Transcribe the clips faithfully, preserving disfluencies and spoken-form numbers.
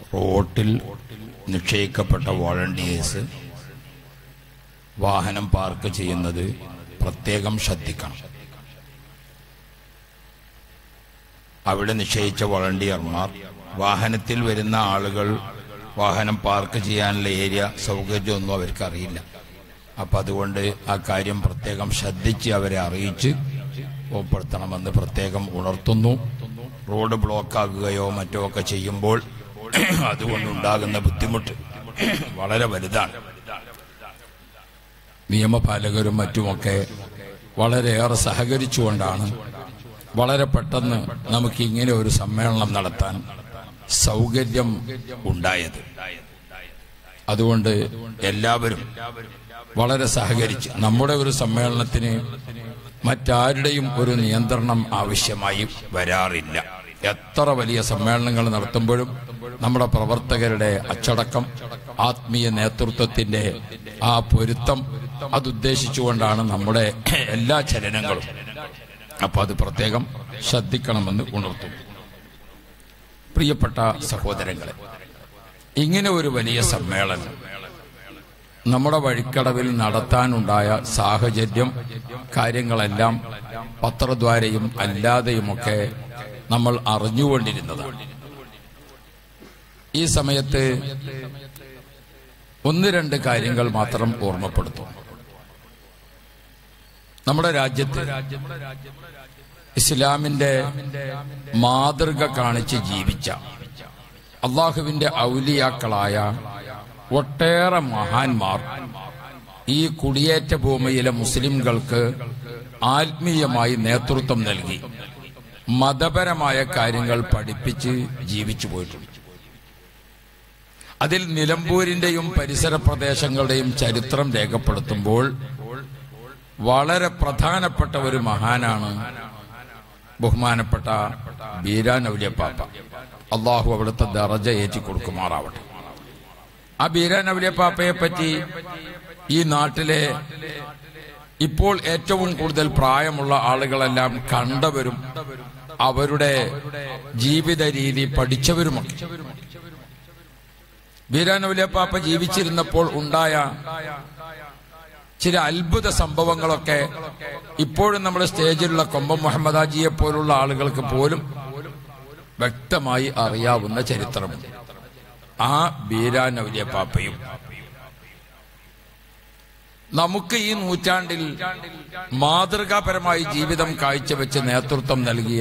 റോട്ടിൽ നിശ്ചയിക്കപ്പെട്ട വോളണ്ടിയേഴ്സ് വാഹനം പാർക്ക് ചെയ്യുന്നത് പ്രത്യേകം ശ്രദ്ധിക്കണം. അവിടെ നിശ്ചയിച്ച വോളണ്ടിയർമാർ വാഹനത്തിൽ വരുന്ന ആളുകൾ വാഹനം പാർക്ക് ചെയ്യാനുള്ള ഏരിയ സൗകര്യമൊന്നും അവർക്കറിയില്ല. അപ്പം അതുകൊണ്ട് ആ കാര്യം പ്രത്യേകം ശ്രദ്ധിച്ച് അവരെ അറിയിച്ച് ഉൾപ്പെടുത്തണമെന്ന് പ്രത്യേകം ഉണർത്തുന്നു. റോഡ് ബ്ലോക്കാകുകയോ മറ്റോ ഒക്കെ ചെയ്യുമ്പോൾ അതുകൊണ്ടുണ്ടാകുന്ന ബുദ്ധിമുട്ട് വളരെ വലുതാണ്. നിയമപാലകരും മറ്റുമൊക്കെ വളരെയേറെ സഹകരിച്ചുകൊണ്ടാണ് വളരെ പെട്ടെന്ന് നമുക്ക് ഇങ്ങനെ ഒരു സമ്മേളനം നടത്താൻ സൗകര്യം ഉണ്ടായത്. അതുകൊണ്ട് എല്ലാവരും വളരെ സഹകരിച്ച് നമ്മുടെ ഒരു സമ്മേളനത്തിന് മറ്റാരുടെയും ഒരു നിയന്ത്രണം ആവശ്യമായി വരാറില്ല. എത്ര വലിയ സമ്മേളനങ്ങൾ നടത്തുമ്പോഴും നമ്മുടെ പ്രവർത്തകരുടെ അച്ചടക്കം, ആത്മീയ നേതൃത്വത്തിന്റെ ആ പൊരുത്തം അതുദ്ദേശിച്ചുകൊണ്ടാണ് നമ്മുടെ എല്ലാ ചലനങ്ങളും. അപ്പൊ അത് പ്രത്യേകം ശ്രദ്ധിക്കണമെന്ന് ഉണർത്തുന്നു. പ്രിയപ്പെട്ട സഹോദരങ്ങളെ, ഇങ്ങനെ ഒരു വലിയ സമ്മേളനം നമ്മുടെ വഴിക്കടവിൽ നടത്താനുണ്ടായ സാഹചര്യം, കാര്യങ്ങളെല്ലാം പത്രദ്വാരയും അല്ലാതെയുമൊക്കെ നമ്മൾ അറിഞ്ഞുകൊണ്ടിരുന്നതാണ്. ഈ സമയത്ത് ഒന്ന് രണ്ട് കാര്യങ്ങൾ മാത്രം ഓർമ്മപ്പെടുത്തും. നമ്മുടെ രാജ്യത്ത് ഇസ്ലാമിന്റെ മാതൃക കാണിച്ച് ജീവിച്ച അള്ളാഹുവിന്റെ ഔലിയാക്കളായ ഒട്ടേറെ മഹാന്മാർ ഈ കുടിയേറ്റ ഭൂമിയിലെ മുസ്ലിംകൾക്ക് ആത്മീയമായി നേതൃത്വം നൽകി മതപരമായ കാര്യങ്ങൾ പഠിപ്പിച്ച് ജീവിച്ചു പോയിട്ടുണ്ട്. അതിൽ നിലമ്പൂരിന്റെയും പരിസര പ്രദേശങ്ങളുടെയും ചരിത്രം രേഖപ്പെടുത്തുമ്പോൾ വളരെ പ്രധാനപ്പെട്ട ഒരു മഹാനാണ് ബഹുമാനപ്പെട്ട ബീരാൻ ഔലിയപ്പാപ്പ. അള്ളാഹു അവിടുത്തെ ദറജ ഏറ്റി കൊടുക്കുമാറാവട്ടെ. ആ ബീരാൻ ഔലിയപ്പാപ്പയെ പറ്റി ഈ നാട്ടിലെ ഇപ്പോൾ ഏറ്റവും കൂടുതൽ പ്രായമുള്ള ആളുകളെല്ലാം കണ്ടവരും അവരുടെ ജീവിത രീതി പഠിച്ചവരുമൊക്കെ. ബീരാൻ ഔലിയപ്പാപ്പ ജീവിച്ചിരുന്നപ്പോൾ ഉണ്ടായ ചില അത്ഭുത സംഭവങ്ങളൊക്കെ ഇപ്പോഴും നമ്മുടെ സ്റ്റേജിലുള്ള കൊമ്പം മുഹമ്മദ് ഹാജിയെ പോലുള്ള ആളുകൾക്ക് പോലും വ്യക്തമായി അറിയാവുന്ന ചരിത്രമുണ്ട്. ആ ബീരാൻ ഔലിയപ്പാപ്പയും നമുക്ക് ഈ നൂറ്റാണ്ടിൽ മാതൃകാപരമായി ജീവിതം കാഴ്ചവെച്ച് നേതൃത്വം നൽകിയ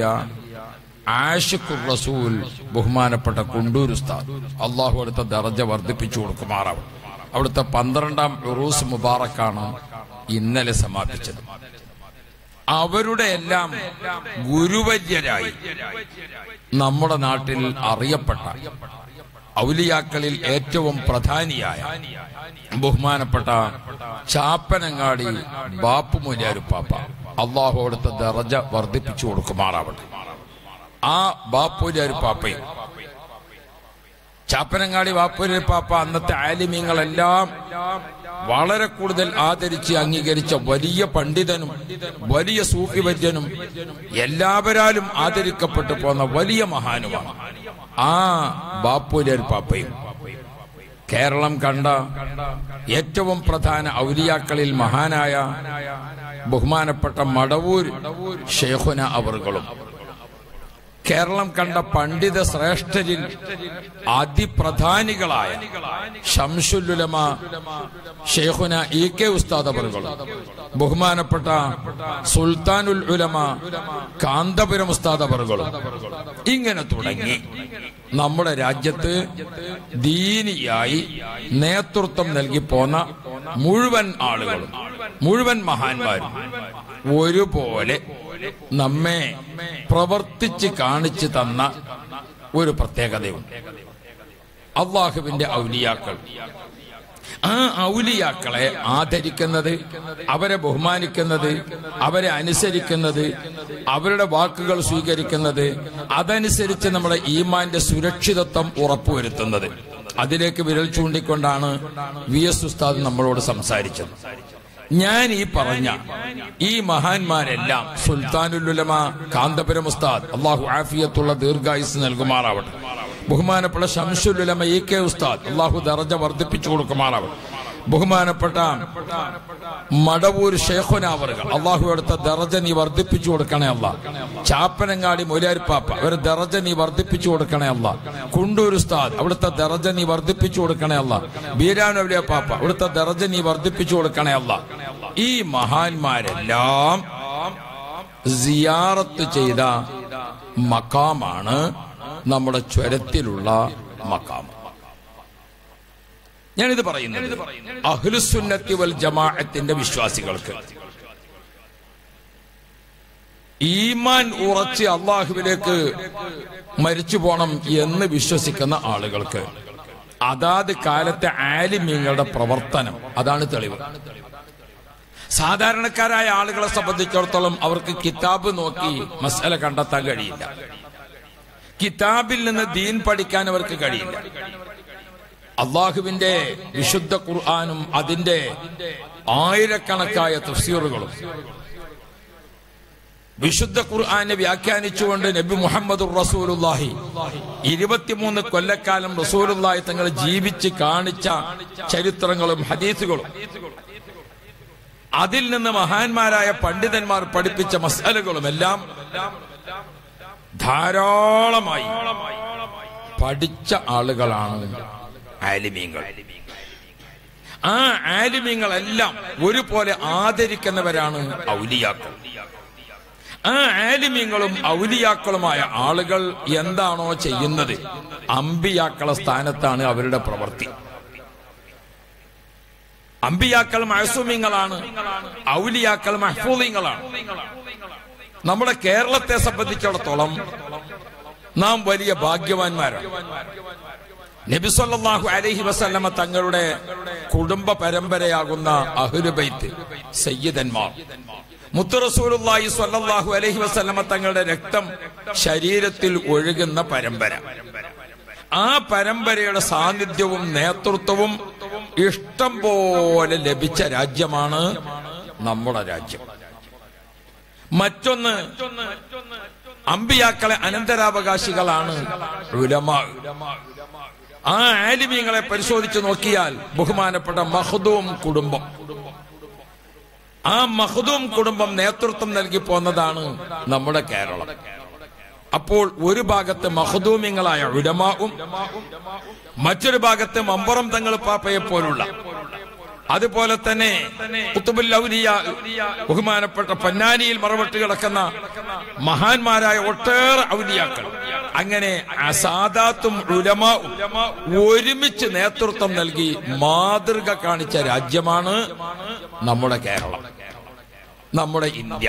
ആഷിഖുർ റസൂൽ ബഹുമാനപ്പെട്ട കുണ്ടൂർ ഉസ്താദ്, അള്ളാഹു അവിടുത്തെ ദറജ വർദ്ധിപ്പിച്ചു കൊടുക്കുമാറാവും. അവിടുത്തെ പന്ത്രണ്ടാം ഉറൂസ് മുബാറക്കാണ് ഇന്നലെ സമാപിച്ചത്. അവരുടെ എല്ലാം ഗുരുവര്യരായി നമ്മുടെ നാട്ടിൽ അറിയപ്പെട്ട ഔലിയാക്കളിൽ ഏറ്റവും പ്രധാനിയായ ബഹുമാനപ്പെട്ട ചാപ്പനങ്ങാടി ബാപ്പു മുനിയാരുപ്പാപ്പ, അള്ളാഹു അവിടുത്തെ ദറജ വർദ്ധിപ്പിച്ചു കൊടുക്കുമാറാവട്ടെ. ആ ബാപ്പു മുനിയാരുപ്പാപ്പയും ചാപ്പനങ്ങാടി ബാപ്പുലിപ്പാപ്പ അന്നത്തെ ആലിമീങ്ങളെല്ലാം വളരെ കൂടുതൽ ആദരിച്ച് അംഗീകരിച്ച വലിയ പണ്ഡിതനും വലിയ സൂഫിവര്യനും എല്ലാവരാലും ആദരിക്കപ്പെട്ടു പോന്ന വലിയ മഹാനുമാണ്. ആ ബാപ്പുലിപ്പാപ്പയും കേരളം കണ്ട ഏറ്റവും പ്രധാന ഔലിയാക്കളിൽ മഹാനായ ബഹുമാനപ്പെട്ട മടവൂർ ഷെയ്ഖുന അവറുകളും കേരളം കണ്ട പണ്ഡിത ശ്രേഷ്ഠരിൽ അതിപ്രധാനികളായ ശംസുൽ ഉലമ ഷെയ്ഖുന ഇ കെ ഉസ്താദ് അവറുകളും ബഹുമാനപ്പെട്ട സുൽത്താനുൽ ഉലമ കാന്തപുരം ഉസ്താദ് അവറുകളും ഇങ്ങനെ തുടങ്ങി നമ്മുടെ രാജ്യത്ത് ദീനിയായി നേതൃത്വം നൽകി പോന്ന മുഴുവൻ ആളുകളും മുഴുവൻ മഹാന്മാരും ഒരുപോലെ നമ്മെ പ്രവർത്തിച്ച് കാണിച്ചു തന്ന ഒരു പ്രത്യേകതയുണ്ട്. അള്ളാഹുവിന്റെ ഔലിയാക്കൾ, ആ ഔലിയാക്കളെ ആദരിക്കുന്നത്, അവരെ ബഹുമാനിക്കുന്നത്, അവരെ അനുസരിക്കുന്നത്, അവരുടെ വാക്കുകൾ സ്വീകരിക്കുന്നത്, അതനുസരിച്ച് നമ്മുടെ ഈമാന്റെ സുരക്ഷിതത്വം ഉറപ്പുവരുത്തുന്നത്, അതിലേക്ക് വിരൽ ചൂണ്ടിക്കൊണ്ടാണ് വി എസ് ഉസ്താദ് നമ്മളോട് സംസാരിച്ചത്. ഞാൻ ഈ പറഞ്ഞ ഈ മഹാന്മാരെല്ലാം സുൽത്താനുൽ ഉലമ കാന്തപുരം ഉസ്താദ്, അള്ളാഹു ആഫിയത്തുള്ള ദീർഘായുസ് നൽകുമാറാവട്ടെ, ബഹുമാനപ്പെട്ട ശംസുൽ ഉലമ ഇ കെ ഉസ്താദ് അള്ളാഹു ദറജ വർദ്ധിപ്പിച്ചു കൊടുക്കുമാറാവും. ബഹുമാനപ്പെട്ട മടവൂർ ശൈഖുനാവറുകൾ അള്ളാഹു എടുത്ത ദറജ നീ വർദ്ധിപ്പിച്ചു കൊടുക്കണേ അല്ല. ചാപ്പനങ്ങാടി മൊലാരിപ്പാപ്പ ഒരു ദറജ നീ വർദ്ധിപ്പിച്ചു കൊടുക്കണേ അല്ല. കുണ്ടൂർ ഉസ്താദ് അവിടുത്തെ ദറജ നീ വർദ്ധിപ്പിച്ചു കൊടുക്കണേ അല്ല. ബീരാനവലിയ പാപ്പ അവിടുത്തെ ദറജ നീ വർദ്ധിപ്പിച്ചു കൊടുക്കണേ അല്ല. ഈ മഹാന്മാരെല്ലാം സിയാറത്ത് ചെയ്ത മക്കാമാണ് നമ്മുടെ ചുരത്തിലുള്ള മക്കാം. ഞാനിത് പറയുന്നത് അഹ്ലുസുന്നത്തി വൽ ജമാഅത്തിന്റെ വിശ്വാസികൾക്ക്, ഈമാൻ ഉറച്ച് അള്ളാഹുവിലേക്ക് മരിച്ചു പോണം എന്ന് വിശ്വസിക്കുന്ന ആളുകൾക്ക് അതാത് കാലത്തെ ആലിമീങ്ങളുടെ പ്രവർത്തനം അതാണ് തെളിവ്. സാധാരണക്കാരായ ആളുകളെ സംബന്ധിച്ചിടത്തോളം അവർക്ക് കിതാബ് നോക്കി മസ്അല കണ്ടെത്താൻ കഴിയില്ല. കിതാബിൽ നിന്ന് ദീൻ പഠിക്കാൻ അവർക്ക് കഴിയില്ല. അള്ളാഹുവിന്റെ വിശുദ്ധ ഖുർആനും അതിന്റെ ആയിരക്കണക്കായ തഫ്സീറുകളും വിശുദ്ധ ഖുർആനെ വ്യാഖ്യാനിച്ചുകൊണ്ട് നബി മുഹമ്മദുർ റസൂലുള്ളാഹി ഇരുപത്തിമൂന്ന് കൊല്ലക്കാലം റസൂലുള്ളാഹി തങ്ങൾ ജീവിച്ച് കാണിച്ച ചരിത്രങ്ങളും ഹദീസുകളും അതിൽ നിന്ന് മഹാന്മാരായ പണ്ഡിതന്മാർ പഠിപ്പിച്ച മസ്അലകളും എല്ലാം ധാരാളമായി പഠിച്ച ആളുകളാണ് ആലിമീങ്ങൾ. ആ ആലിമീങ്ങളെല്ലാം ഒരുപോലെ ആദരിക്കുന്നവരാണ് ഔലിയാക്കൾ. ആ ആലിമീങ്ങളും ഔലിയാക്കളുമായ ആളുകൾ എന്താണോ ചെയ്യുന്നത് അമ്പിയാക്കളെ സ്ഥാനത്താണ് അവരുടെ പ്രവൃത്തി. അമ്പിയാക്കൾ മഅ്സൂമീങ്ങളാണ്, ഔലിയാക്കൾ മഹ്ഫൂളീങ്ങളാണ്. നമ്മുടെ കേരളത്തെ സംബന്ധിച്ചിടത്തോളം നാം വലിയ ഭാഗ്യവാന്മാരാണ്. നബി സല്ലല്ലാഹു അലൈഹി വസല്ലമ തങ്ങളുടെ കുടുംബ പരമ്പരയാകുന്ന അഹ്ലു ബൈത്ത് സയ്യിദന്മാർ, മുത്ത് റസൂലുള്ളാഹി സ്വല്ലല്ലാഹു അലൈഹി വസല്ലമ തങ്ങളുടെ രക്തം ശരീരത്തിൽ ഒഴുകുന്ന പരമ്പര. ആ പരമ്പരയുടെ സാന്നിധ്യവും നേതൃത്വവും ഇഷ്ടം പോലെ ലഭിച്ച രാജ്യമാണ് നമ്മുടെ രാജ്യം. മറ്റൊന്ന്, അമ്പിയാക്കളെ അനന്തരാവകാശികളാണ് ഉലമാ. ആ ആലിമീങ്ങളെ പരിശോധിച്ച് നോക്കിയാൽ ബഹുമാനപ്പെട്ട മഖ്ദൂം കുടുംബം, ആ മഖ്ദൂം കുടുംബം നേതൃത്വം നൽകി പോന്നതാണ് നമ്മുടെ കേരളം. അപ്പോൾ ഒരു ഭാഗത്ത് മഖ്ദൂമിങ്ങളായ ഉലമാവും മറ്റൊരു ഭാഗത്ത് മമ്പറം തങ്ങൾ പാപ്പയെ പോലുള്ള, അതുപോലെ തന്നെ ഖുത്ബുൽ ഔലിയ ബഹുമാനപ്പെട്ട പൊന്നാനിയിൽ മറവട്ട് കിടക്കുന്ന മഹാന്മാരായ ഒട്ടേറെ ഔലിയാക്കൾ, അങ്ങനെ സാദാത്തും ഉലമാവും ഒരുമിച്ച് നേതൃത്വം നൽകി മാതൃക കാണിച്ച രാജ്യമാണ് നമ്മുടെ കേരളം, നമ്മുടെ ഇന്ത്യ.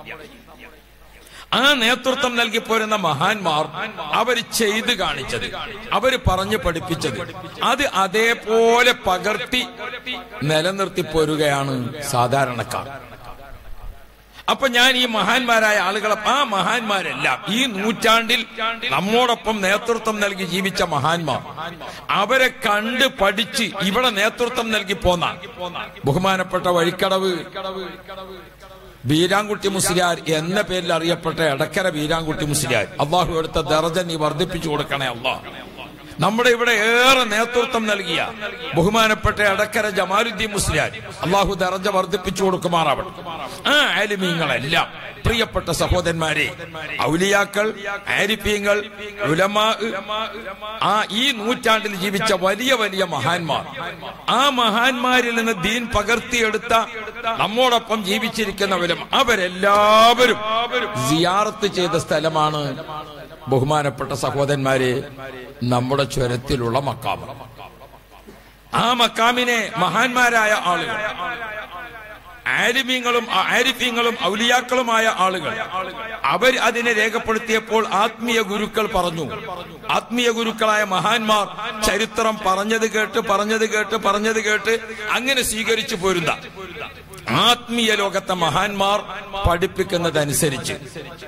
ആ നേതൃത്വം നൽകി പോരുന്ന മഹാന്മാർ അവർ ചെയ്ത് കാണിച്ചത്, അവര് പറഞ്ഞു പഠിപ്പിച്ചത് അത് അതേപോലെ പകർത്തി നിലനിർത്തി പോരുകയാണ് സാധാരണക്കാർ. അപ്പൊ ഞാൻ ഈ മഹാന്മാരായ ആളുകളെ, ആ മഹാന്മാരെല്ലാം ഈ നൂറ്റാണ്ടിൽ നമ്മോടൊപ്പം നേതൃത്വം നൽകി ജീവിച്ച മഹാന്മാർ, അവരെ കണ്ട് പഠിച്ച് ഇവിടെ നേതൃത്വം നൽകി പോന്ന ബഹുമാനപ്പെട്ട വഴിക്കടവ് വീരാൻകുട്ടി മുസ്ലിയാർ എന്ന പേരിൽ അറിയപ്പെട്ട എടക്കര വീരാൻകുട്ടി മുസ്ലിയാർ, അള്ളാഹു എടുത്ത ദറജ നീ വർദ്ധിപ്പിച്ചു കൊടുക്കണേ അള്ളാഹ്. നമ്മുടെ ഇവിടെ ഏറെ നേതൃത്വം നൽകിയ ബഹുമാനപ്പെട്ട എടക്കര ജമാലുദ്ദീൻ മുസ്ലിയാർ, അള്ളാഹു ദറജ വർദ്ധിപ്പിച്ചു കൊടുക്കുമാറാവട്ടെ. ആ ആലിമീങ്ങളെല്ലാം പ്രിയപ്പെട്ട സഹോദരന്മാരെ, ഔലിയാക്കൾ, ആരിഫീങ്ങൾ, ഉലമാ, ആ ഈ നൂറ്റാണ്ടിൽ ജീവിച്ച വലിയ വലിയ മഹാന്മാർ, ആ മഹാന്മാരിൽ നിന്ന് ദീൻ പകർത്തിയെടുത്ത നമ്മോടൊപ്പം ജീവിച്ചിരിക്കുന്നവരും അവരെല്ലാവരും സിയാറത്ത് ചെയ്ത സ്ഥലമാണ് ബഹുമാനപ്പെട്ട സഹോദരന്മാരെ നമ്മുടെ ചുരത്തിലുള്ള മക്കാം. ആ മക്കാമിനെ മഹാന്മാരായ ആളുകൾ, ആലിമീങ്ങളും ആരിഫീങ്ങളും ഔലിയാക്കളുമായ ആളുകൾ അവർ അതിനെ രേഖപ്പെടുത്തിയപ്പോൾ ആത്മീയ ഗുരുക്കൾ പറഞ്ഞു, ആത്മീയ ഗുരുക്കളായ മഹാന്മാർ ചരിത്രം പറഞ്ഞത് കേട്ട് പറഞ്ഞത് കേട്ട് പറഞ്ഞത് കേട്ട് അങ്ങനെ സ്വീകരിച്ചു പോരുന്ന ആത്മീയ ലോകത്തെ മഹാന്മാർ പഠിപ്പിക്കുന്നതനുസരിച്ച്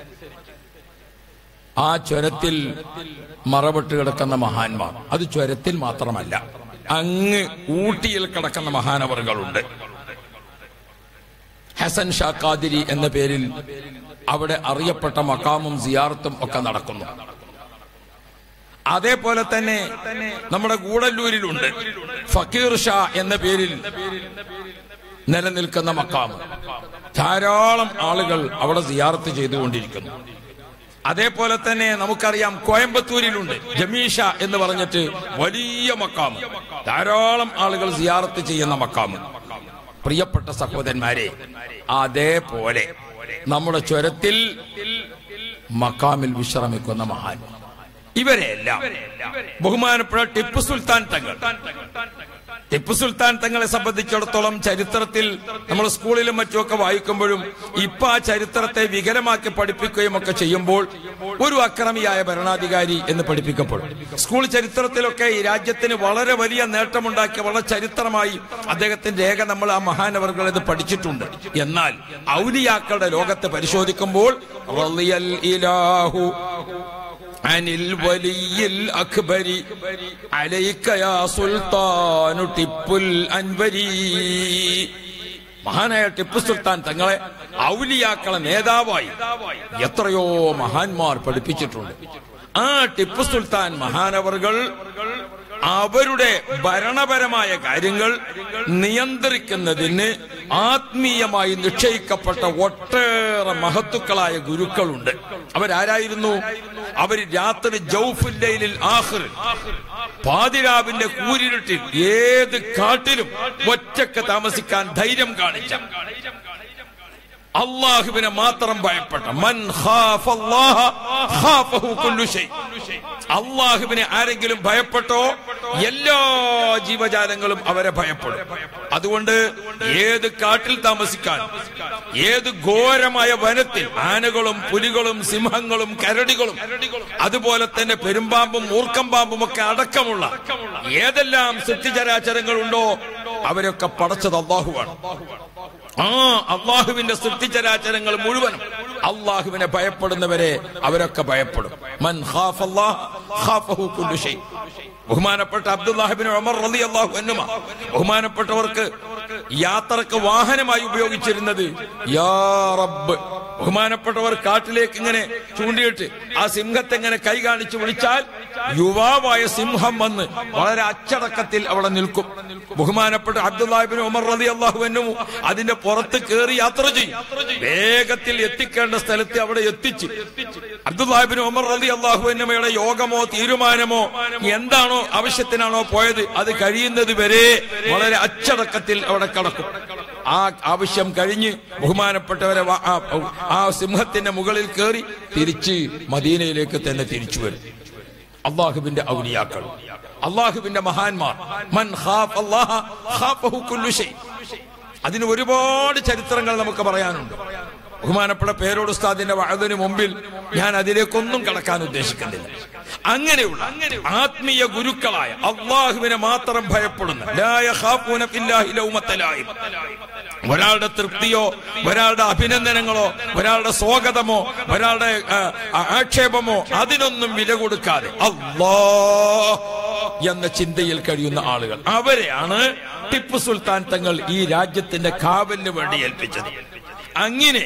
ആ ചുരത്തിൽ മറവിട്ട് കിടക്കുന്ന മഹാന്മാർ, അത് ചുരത്തിൽ മാത്രമല്ല അങ്ങ് ഊട്ടിയിൽ കിടക്കുന്ന മഹാനവറുകളുണ്ട്. ഹസൻ ഷാ ഖാദിരി എന്ന പേരിൽ അവിടെ അറിയപ്പെട്ട മക്കാമും സിയാറത്തും ഒക്കെ നടക്കുന്നു. അതേപോലെ തന്നെ നമ്മുടെ ഗൂഡല്ലൂരിലുണ്ട് ഫക്കീർ ഷാ എന്ന പേരിൽ നിലനിൽക്കുന്ന മക്കാം. ധാരാളം ആളുകൾ അവിടെ സിയാറത്ത് ചെയ്തുകൊണ്ടിരിക്കുന്നു. അതേപോലെ തന്നെ നമുക്കറിയാം കോയമ്പത്തൂരിലുണ്ട് ജമീഷ എന്ന് പറഞ്ഞിട്ട് വലിയ മക്കാം, ധാരാളം ആളുകൾ സിയാറത്ത് ചെയ്യുന്ന മക്കാം. പ്രിയപ്പെട്ട സഹോദരന്മാരെ, അതേപോലെ നമ്മുടെ ചുരത്തിൽ മക്കാമിൽ വിശ്രമിക്കുന്ന മഹാൻ, ഇവരെല്ലാം ബഹുമാനപ്പെട്ട ടിപ്പു സുൽത്താൻ തങ്ങൾ. ടിപ്പു സുൽത്താൻ തങ്ങളെ സംബന്ധിച്ചിടത്തോളം ചരിത്രത്തിൽ നമ്മൾ സ്കൂളിലും മറ്റുമൊക്കെ വായിക്കുമ്പോഴും ഇപ്പൊ ആ ചരിത്രത്തെ വികലമാക്കി പഠിപ്പിക്കുകയും ഒക്കെ ചെയ്യുമ്പോൾ ഒരു അക്രമിയായ ഭരണാധികാരി എന്ന് പഠിപ്പിക്കപ്പെടും. സ്കൂൾ ചരിത്രത്തിലൊക്കെ ഈ രാജ്യത്തിന് വളരെ വലിയ നേട്ടമുണ്ടാക്കിയ വളരെ ചരിത്രമായി അദ്ദേഹത്തിന്റെ രേഖ നമ്മൾ ആ മഹാനവർകൾ ഇത് പഠിച്ചിട്ടുണ്ട്. എന്നാൽ ഔലിയാക്കളുടെ ലോകത്ത് പരിശോധിക്കുമ്പോൾ റളിയൽ ഇലാഹു അനിൽ വലിയിൽ അക്ബരി അലൈക യാ സുൽത്താനു ടിപ്പുൽ അൻവരി. മഹാനായ ടിപ്പു സുൽത്താൻ തങ്ങളെ ഔലിയാക്കളെ നേതാവായി എത്രയോ മഹാന്മാർ പഠിപ്പിച്ചിട്ടുണ്ട്. ആ ടിപ്പു സുൽത്താൻ മഹാനവറുകൾ അവരുടെ ഭരണപരമായ കാര്യങ്ങൾ നിയന്ത്രിക്കുന്നതിന് ആത്മീയമായി നിശ്ചയിക്കപ്പെട്ട ഒട്ടേറെ മഹത്തുക്കളായ ഗുരുക്കളുണ്ട്. അവരാരായിരുന്നു? അവർ രാത്രി ജൗഫുല്ലൈലിൽ ആഖിർ, പാതിരാവിന്റെ കൂരിരുട്ടിൽ ഏത് കാട്ടിലും ഒറ്റക്ക് താമസിക്കാൻ ധൈര്യം കാണിച്ച, അള്ളാഹുവിനെ മാത്രം ഭയപ്പെട്ട, മൻ ഖാഫല്ലാഹ ഖാഫഹു കുല്ലു ശൈ. അള്ളാഹുവിനെ ആരെങ്കിലും ഭയപ്പെട്ടോ എല്ലാ ജീവജാലങ്ങളും അവരെ ഭയപ്പെടും. അതുകൊണ്ട് ഏത് കാട്ടിൽ താമസിക്കാൻ, ഏത് ഘോരമായ വനത്തിൽ ആനകളും പുലികളും സിംഹങ്ങളും കരടികളും അതുപോലെ തന്നെ പെരുമ്പാമ്പും മൂർക്കം പാമ്പും ഒക്കെ അടക്കമുള്ള ഏതെല്ലാം സൃഷ്ടിചരാചരങ്ങളുണ്ടോ അവരൊക്കെ പടച്ചത് അള്ളാഹുവാണ്. ആ അള്ളാഹുവിന്റെ സൃഷ്ടിചരാചരങ്ങൾ മുഴുവനും അള്ളാഹുവിനെ ഭയപ്പെടുന്നവരെ അവരൊക്കെ ഭയപ്പെടും. മൻ ഖാഫല്ലാഹ ഖാഫഹു കുല്ലു ശൈ. ബഹുമാനപ്പെട്ട അബ്ദുല്ലാഹ് ഇബ്നു ഉമർ റളിയല്ലാഹു അൻഹുമ ബഹുമാനപ്പെട്ടവർക്ക് യാത്രക്ക് വാഹനമായി ഉപയോഗിച്ചിരുന്നത് യാ റബ്ബ്. ബഹുമാനപ്പെട്ടവർ കാട്ടിലേക്ക് ഇങ്ങനെ ചൂണ്ടിയിട്ട് ആ സിംഹത്തെ ഇങ്ങനെ കൈ കാണിച്ച് വിളിച്ചാൽ യുവാവായ സിംഹം വന്ന് വളരെ അച്ചടക്കത്തിൽ അവിടെ നിൽക്കും. ബഹുമാനപ്പെട്ട അബ്ദുല്ലാഹ് ഇബ്നു ഉമർ റളിയല്ലാഹു അൻഹു അതിന്റെ പുറത്ത് കയറി യാത്ര ചെയ്യും. വേഗത്തിൽ എത്തിക്കേണ്ട സ്ഥലത്ത് അവിടെ എത്തിച്ച് അബ്ദുല്ലാഹ് ഇബ്നു ഉമർ റളിയല്ലാഹു അൻഹുയുടെ യോഗമോ തീരുമാനമോ എന്താണോ ആവശ്യത്തിനാണോ പോയത് അത് കഴിയുന്നത് വരെ വളരെ അച്ചടക്കത്തിൽ അവിടെ കടക്കും. ആ ആവശ്യം കഴിഞ്ഞ് ബഹുമാനപ്പെട്ടവരെ ആ സിംഹത്തിന്റെ മുകളിൽ കയറി തിരിച്ച് മദീനയിലേക്ക് തന്നെ തിരിച്ചു വരും. അള്ളാഹുവിന്റെ ഔലിയാക്കൾ, അള്ളാഹുവിന്റെ മഹാന്മാർ, മൻ ഖാഫല്ലാഹ ഖാഫഹു കുല്ലു ശൈ. അതിന് ഒരുപാട് ചരിത്രങ്ങൾ നമുക്ക് പറയാനുണ്ട്. ബഹുമാനപ്പെട്ട പേരോട് ഉസ്താദിന്റെ വഅദിന് മുമ്പിൽ ഞാൻ അതിലേക്കൊന്നും കടക്കാൻ ഉദ്ദേശിക്കുന്നില്ല. അങ്ങനെയുള്ള ആത്മീയ ഗുരുക്കളായ അള്ളാഹുവിനെ മാത്രം ഭയപ്പെടുന്ന, ലാ യഖാഫൂന ഫില്ലാഹി ലൗമത ലായിം, ഒരാളുടെ തൃപ്തിയോ ഒരാളുടെ അഭിനന്ദനങ്ങളോ ഒരാളുടെ സ്വാഗതമോ ഒരാളുടെ ആക്ഷേപമോ അതിനൊന്നും വില കൊടുക്കാതെ അല്ലാഹ് എന്ന ചിന്തയിൽ കഴിയുന്ന ആളുകൾ, അവരെയാണ് ടിപ്പു സുൽത്താൻ തങ്ങൾ ഈ രാജ്യത്തിന്റെ കാവലിന് വേണ്ടി ഏൽപ്പിച്ചത്. അങ്ങനെ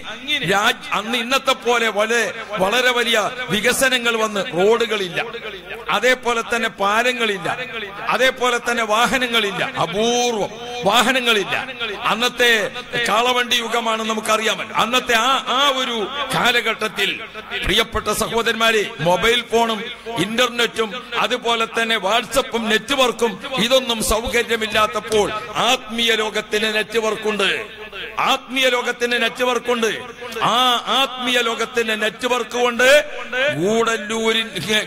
അന്ന് ഇന്നത്തെ പോലെ വളരെ വളരെ വലിയ വികസനങ്ങൾ വന്ന് റോഡുകളില്ല, അതേപോലെ തന്നെ പാലങ്ങളില്ല, അതേപോലെ തന്നെ വാഹനങ്ങളില്ല, അപൂർവം വാഹനങ്ങളില്ല. അന്നത്തെ കാളവണ്ടി യുഗമാണ്, നമുക്കറിയാമല്ലോ. അന്നത്തെ ആ ആ ഒരു കാലഘട്ടത്തിൽ പ്രിയപ്പെട്ട സഹോദരന്മാരെ, മൊബൈൽ ഫോണും ഇന്റർനെറ്റും അതുപോലെ തന്നെ വാട്സപ്പും നെറ്റ്വർക്കും ഇതൊന്നും സൗകര്യമില്ലാത്തപ്പോൾ ആത്മീയ ലോകത്തിന് നെറ്റ്വർക്കുണ്ട്, ആത്മീയ ലോകത്തിന്റെ നെറ്റ്വർക്ക് ഉണ്ട്. ആ ആത്മീയ ലോകത്തിന്റെ നെറ്റ്വർക്ക് കൊണ്ട് ഗൂഡല്ലൂരിൻ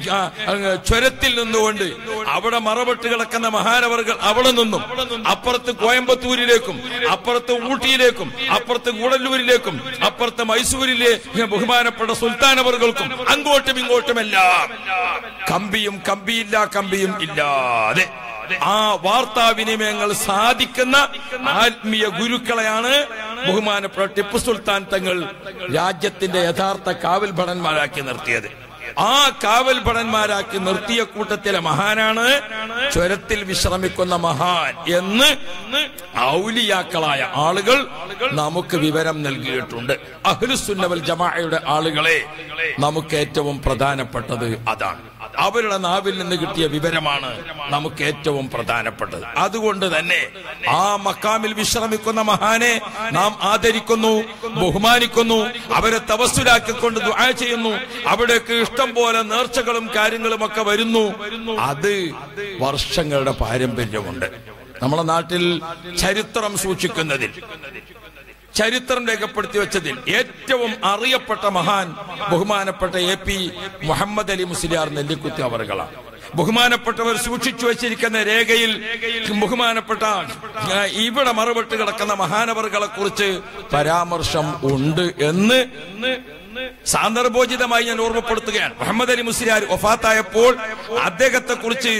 ചുരത്തിൽ നിന്നുകൊണ്ട് അവിടെ മറവിട്ട് കിടക്കുന്ന മഹാനവറുകൾ അവിടെ നിന്നും അപ്പുറത്ത് കോയമ്പത്തൂരിലേക്കും അപ്പുറത്ത് ഊട്ടിയിലേക്കും അപ്പുറത്ത് ഗൂഡല്ലൂരിലേക്കും അപ്പുറത്ത് മൈസൂരിലെ ബഹുമാനപ്പെട്ട സുൽത്താനവറുകൾക്കും അങ്ങോട്ടും ഇങ്ങോട്ടുമെല്ലാം കമ്പിയും കമ്പിയില്ല കമ്പിയും ഇല്ലാതെ ആ വാർത്താവിനിമയങ്ങൾ സാധിക്കുന്ന ആത്മീയ ഗുരുക്കളെയാണ് ബഹുമാനപ്പെട്ട ടിപ്പു സുൽത്താൻ തങ്ങൾ രാജ്യത്തിന്റെ യഥാർത്ഥ കാവൽ ഭടന്മാരാക്കി നിർത്തിയത്. ആ കാവൽ ഭടന്മാരാക്കി നിർത്തിയ കൂട്ടത്തിലെ മഹാനാണ് ചുരത്തിൽ വിശ്രമിക്കുന്ന മഹാൻ എന്ന് ഔലിയാക്കളായ ആളുകൾ നമുക്ക് വിവരം നൽകിയിട്ടുണ്ട്. അഹ്ലുസുന്ന വൽ ജമാഅയുടെ ആളുകളെ നമുക്ക് ഏറ്റവും പ്രധാനപ്പെട്ടത് അതാണ്. അവരുടെ നാവിൽ നിന്ന് കിട്ടിയ വിവരമാണ് നമുക്ക് ഏറ്റവും പ്രധാനപ്പെട്ടത്. അതുകൊണ്ട് തന്നെ ആ മക്കാമിൽ വിശ്രമിക്കുന്ന മഹാനെ നാം ആദരിക്കുന്നു, ബഹുമാനിക്കുന്നു, അവരെ തവസ്സുലാക്കിക്കൊണ്ട് ദുആ ചെയ്യുന്നു. അവിടേക്ക് ഇഷ്ടം പോലെ നേർച്ചകളും കാര്യങ്ങളും ഒക്കെ വരുന്നു. അത് വർഷങ്ങളുടെ പാരമ്പര്യമുണ്ട്. നമ്മുടെ നാട്ടിൽ ചരിത്രം സൂക്ഷിക്കുന്നതിൽ, ചരിത്രം രേഖപ്പെടുത്തി വെച്ചതിൽ ഏറ്റവും അറിയപ്പെട്ട മഹാൻ ബഹുമാനപ്പെട്ട എ പി മുഹമ്മദ് അലി മുസ്ലിയാർ നെല്ലിക്കുത്തി അവറുകളാണ്. ബഹുമാനപ്പെട്ടവർ സൂക്ഷിച്ചു വെച്ചിരിക്കുന്ന രേഖയിൽ ബഹുമാനപ്പെട്ട ഇവിടെ മറുപട്ട് കിടക്കുന്ന മഹാനവറുകളെ കുറിച്ച് പരാമർശം ഉണ്ട് എന്ന് സാന്ദർഭോചിതമായി ഞാൻ ഓർമ്മപ്പെടുത്തുകയാണ്. മുഹമ്മദ് അലി മുസ്ലിയാർ വഫാത്തായപ്പോൾ അദ്ദേഹത്തെ കുറിച്ച്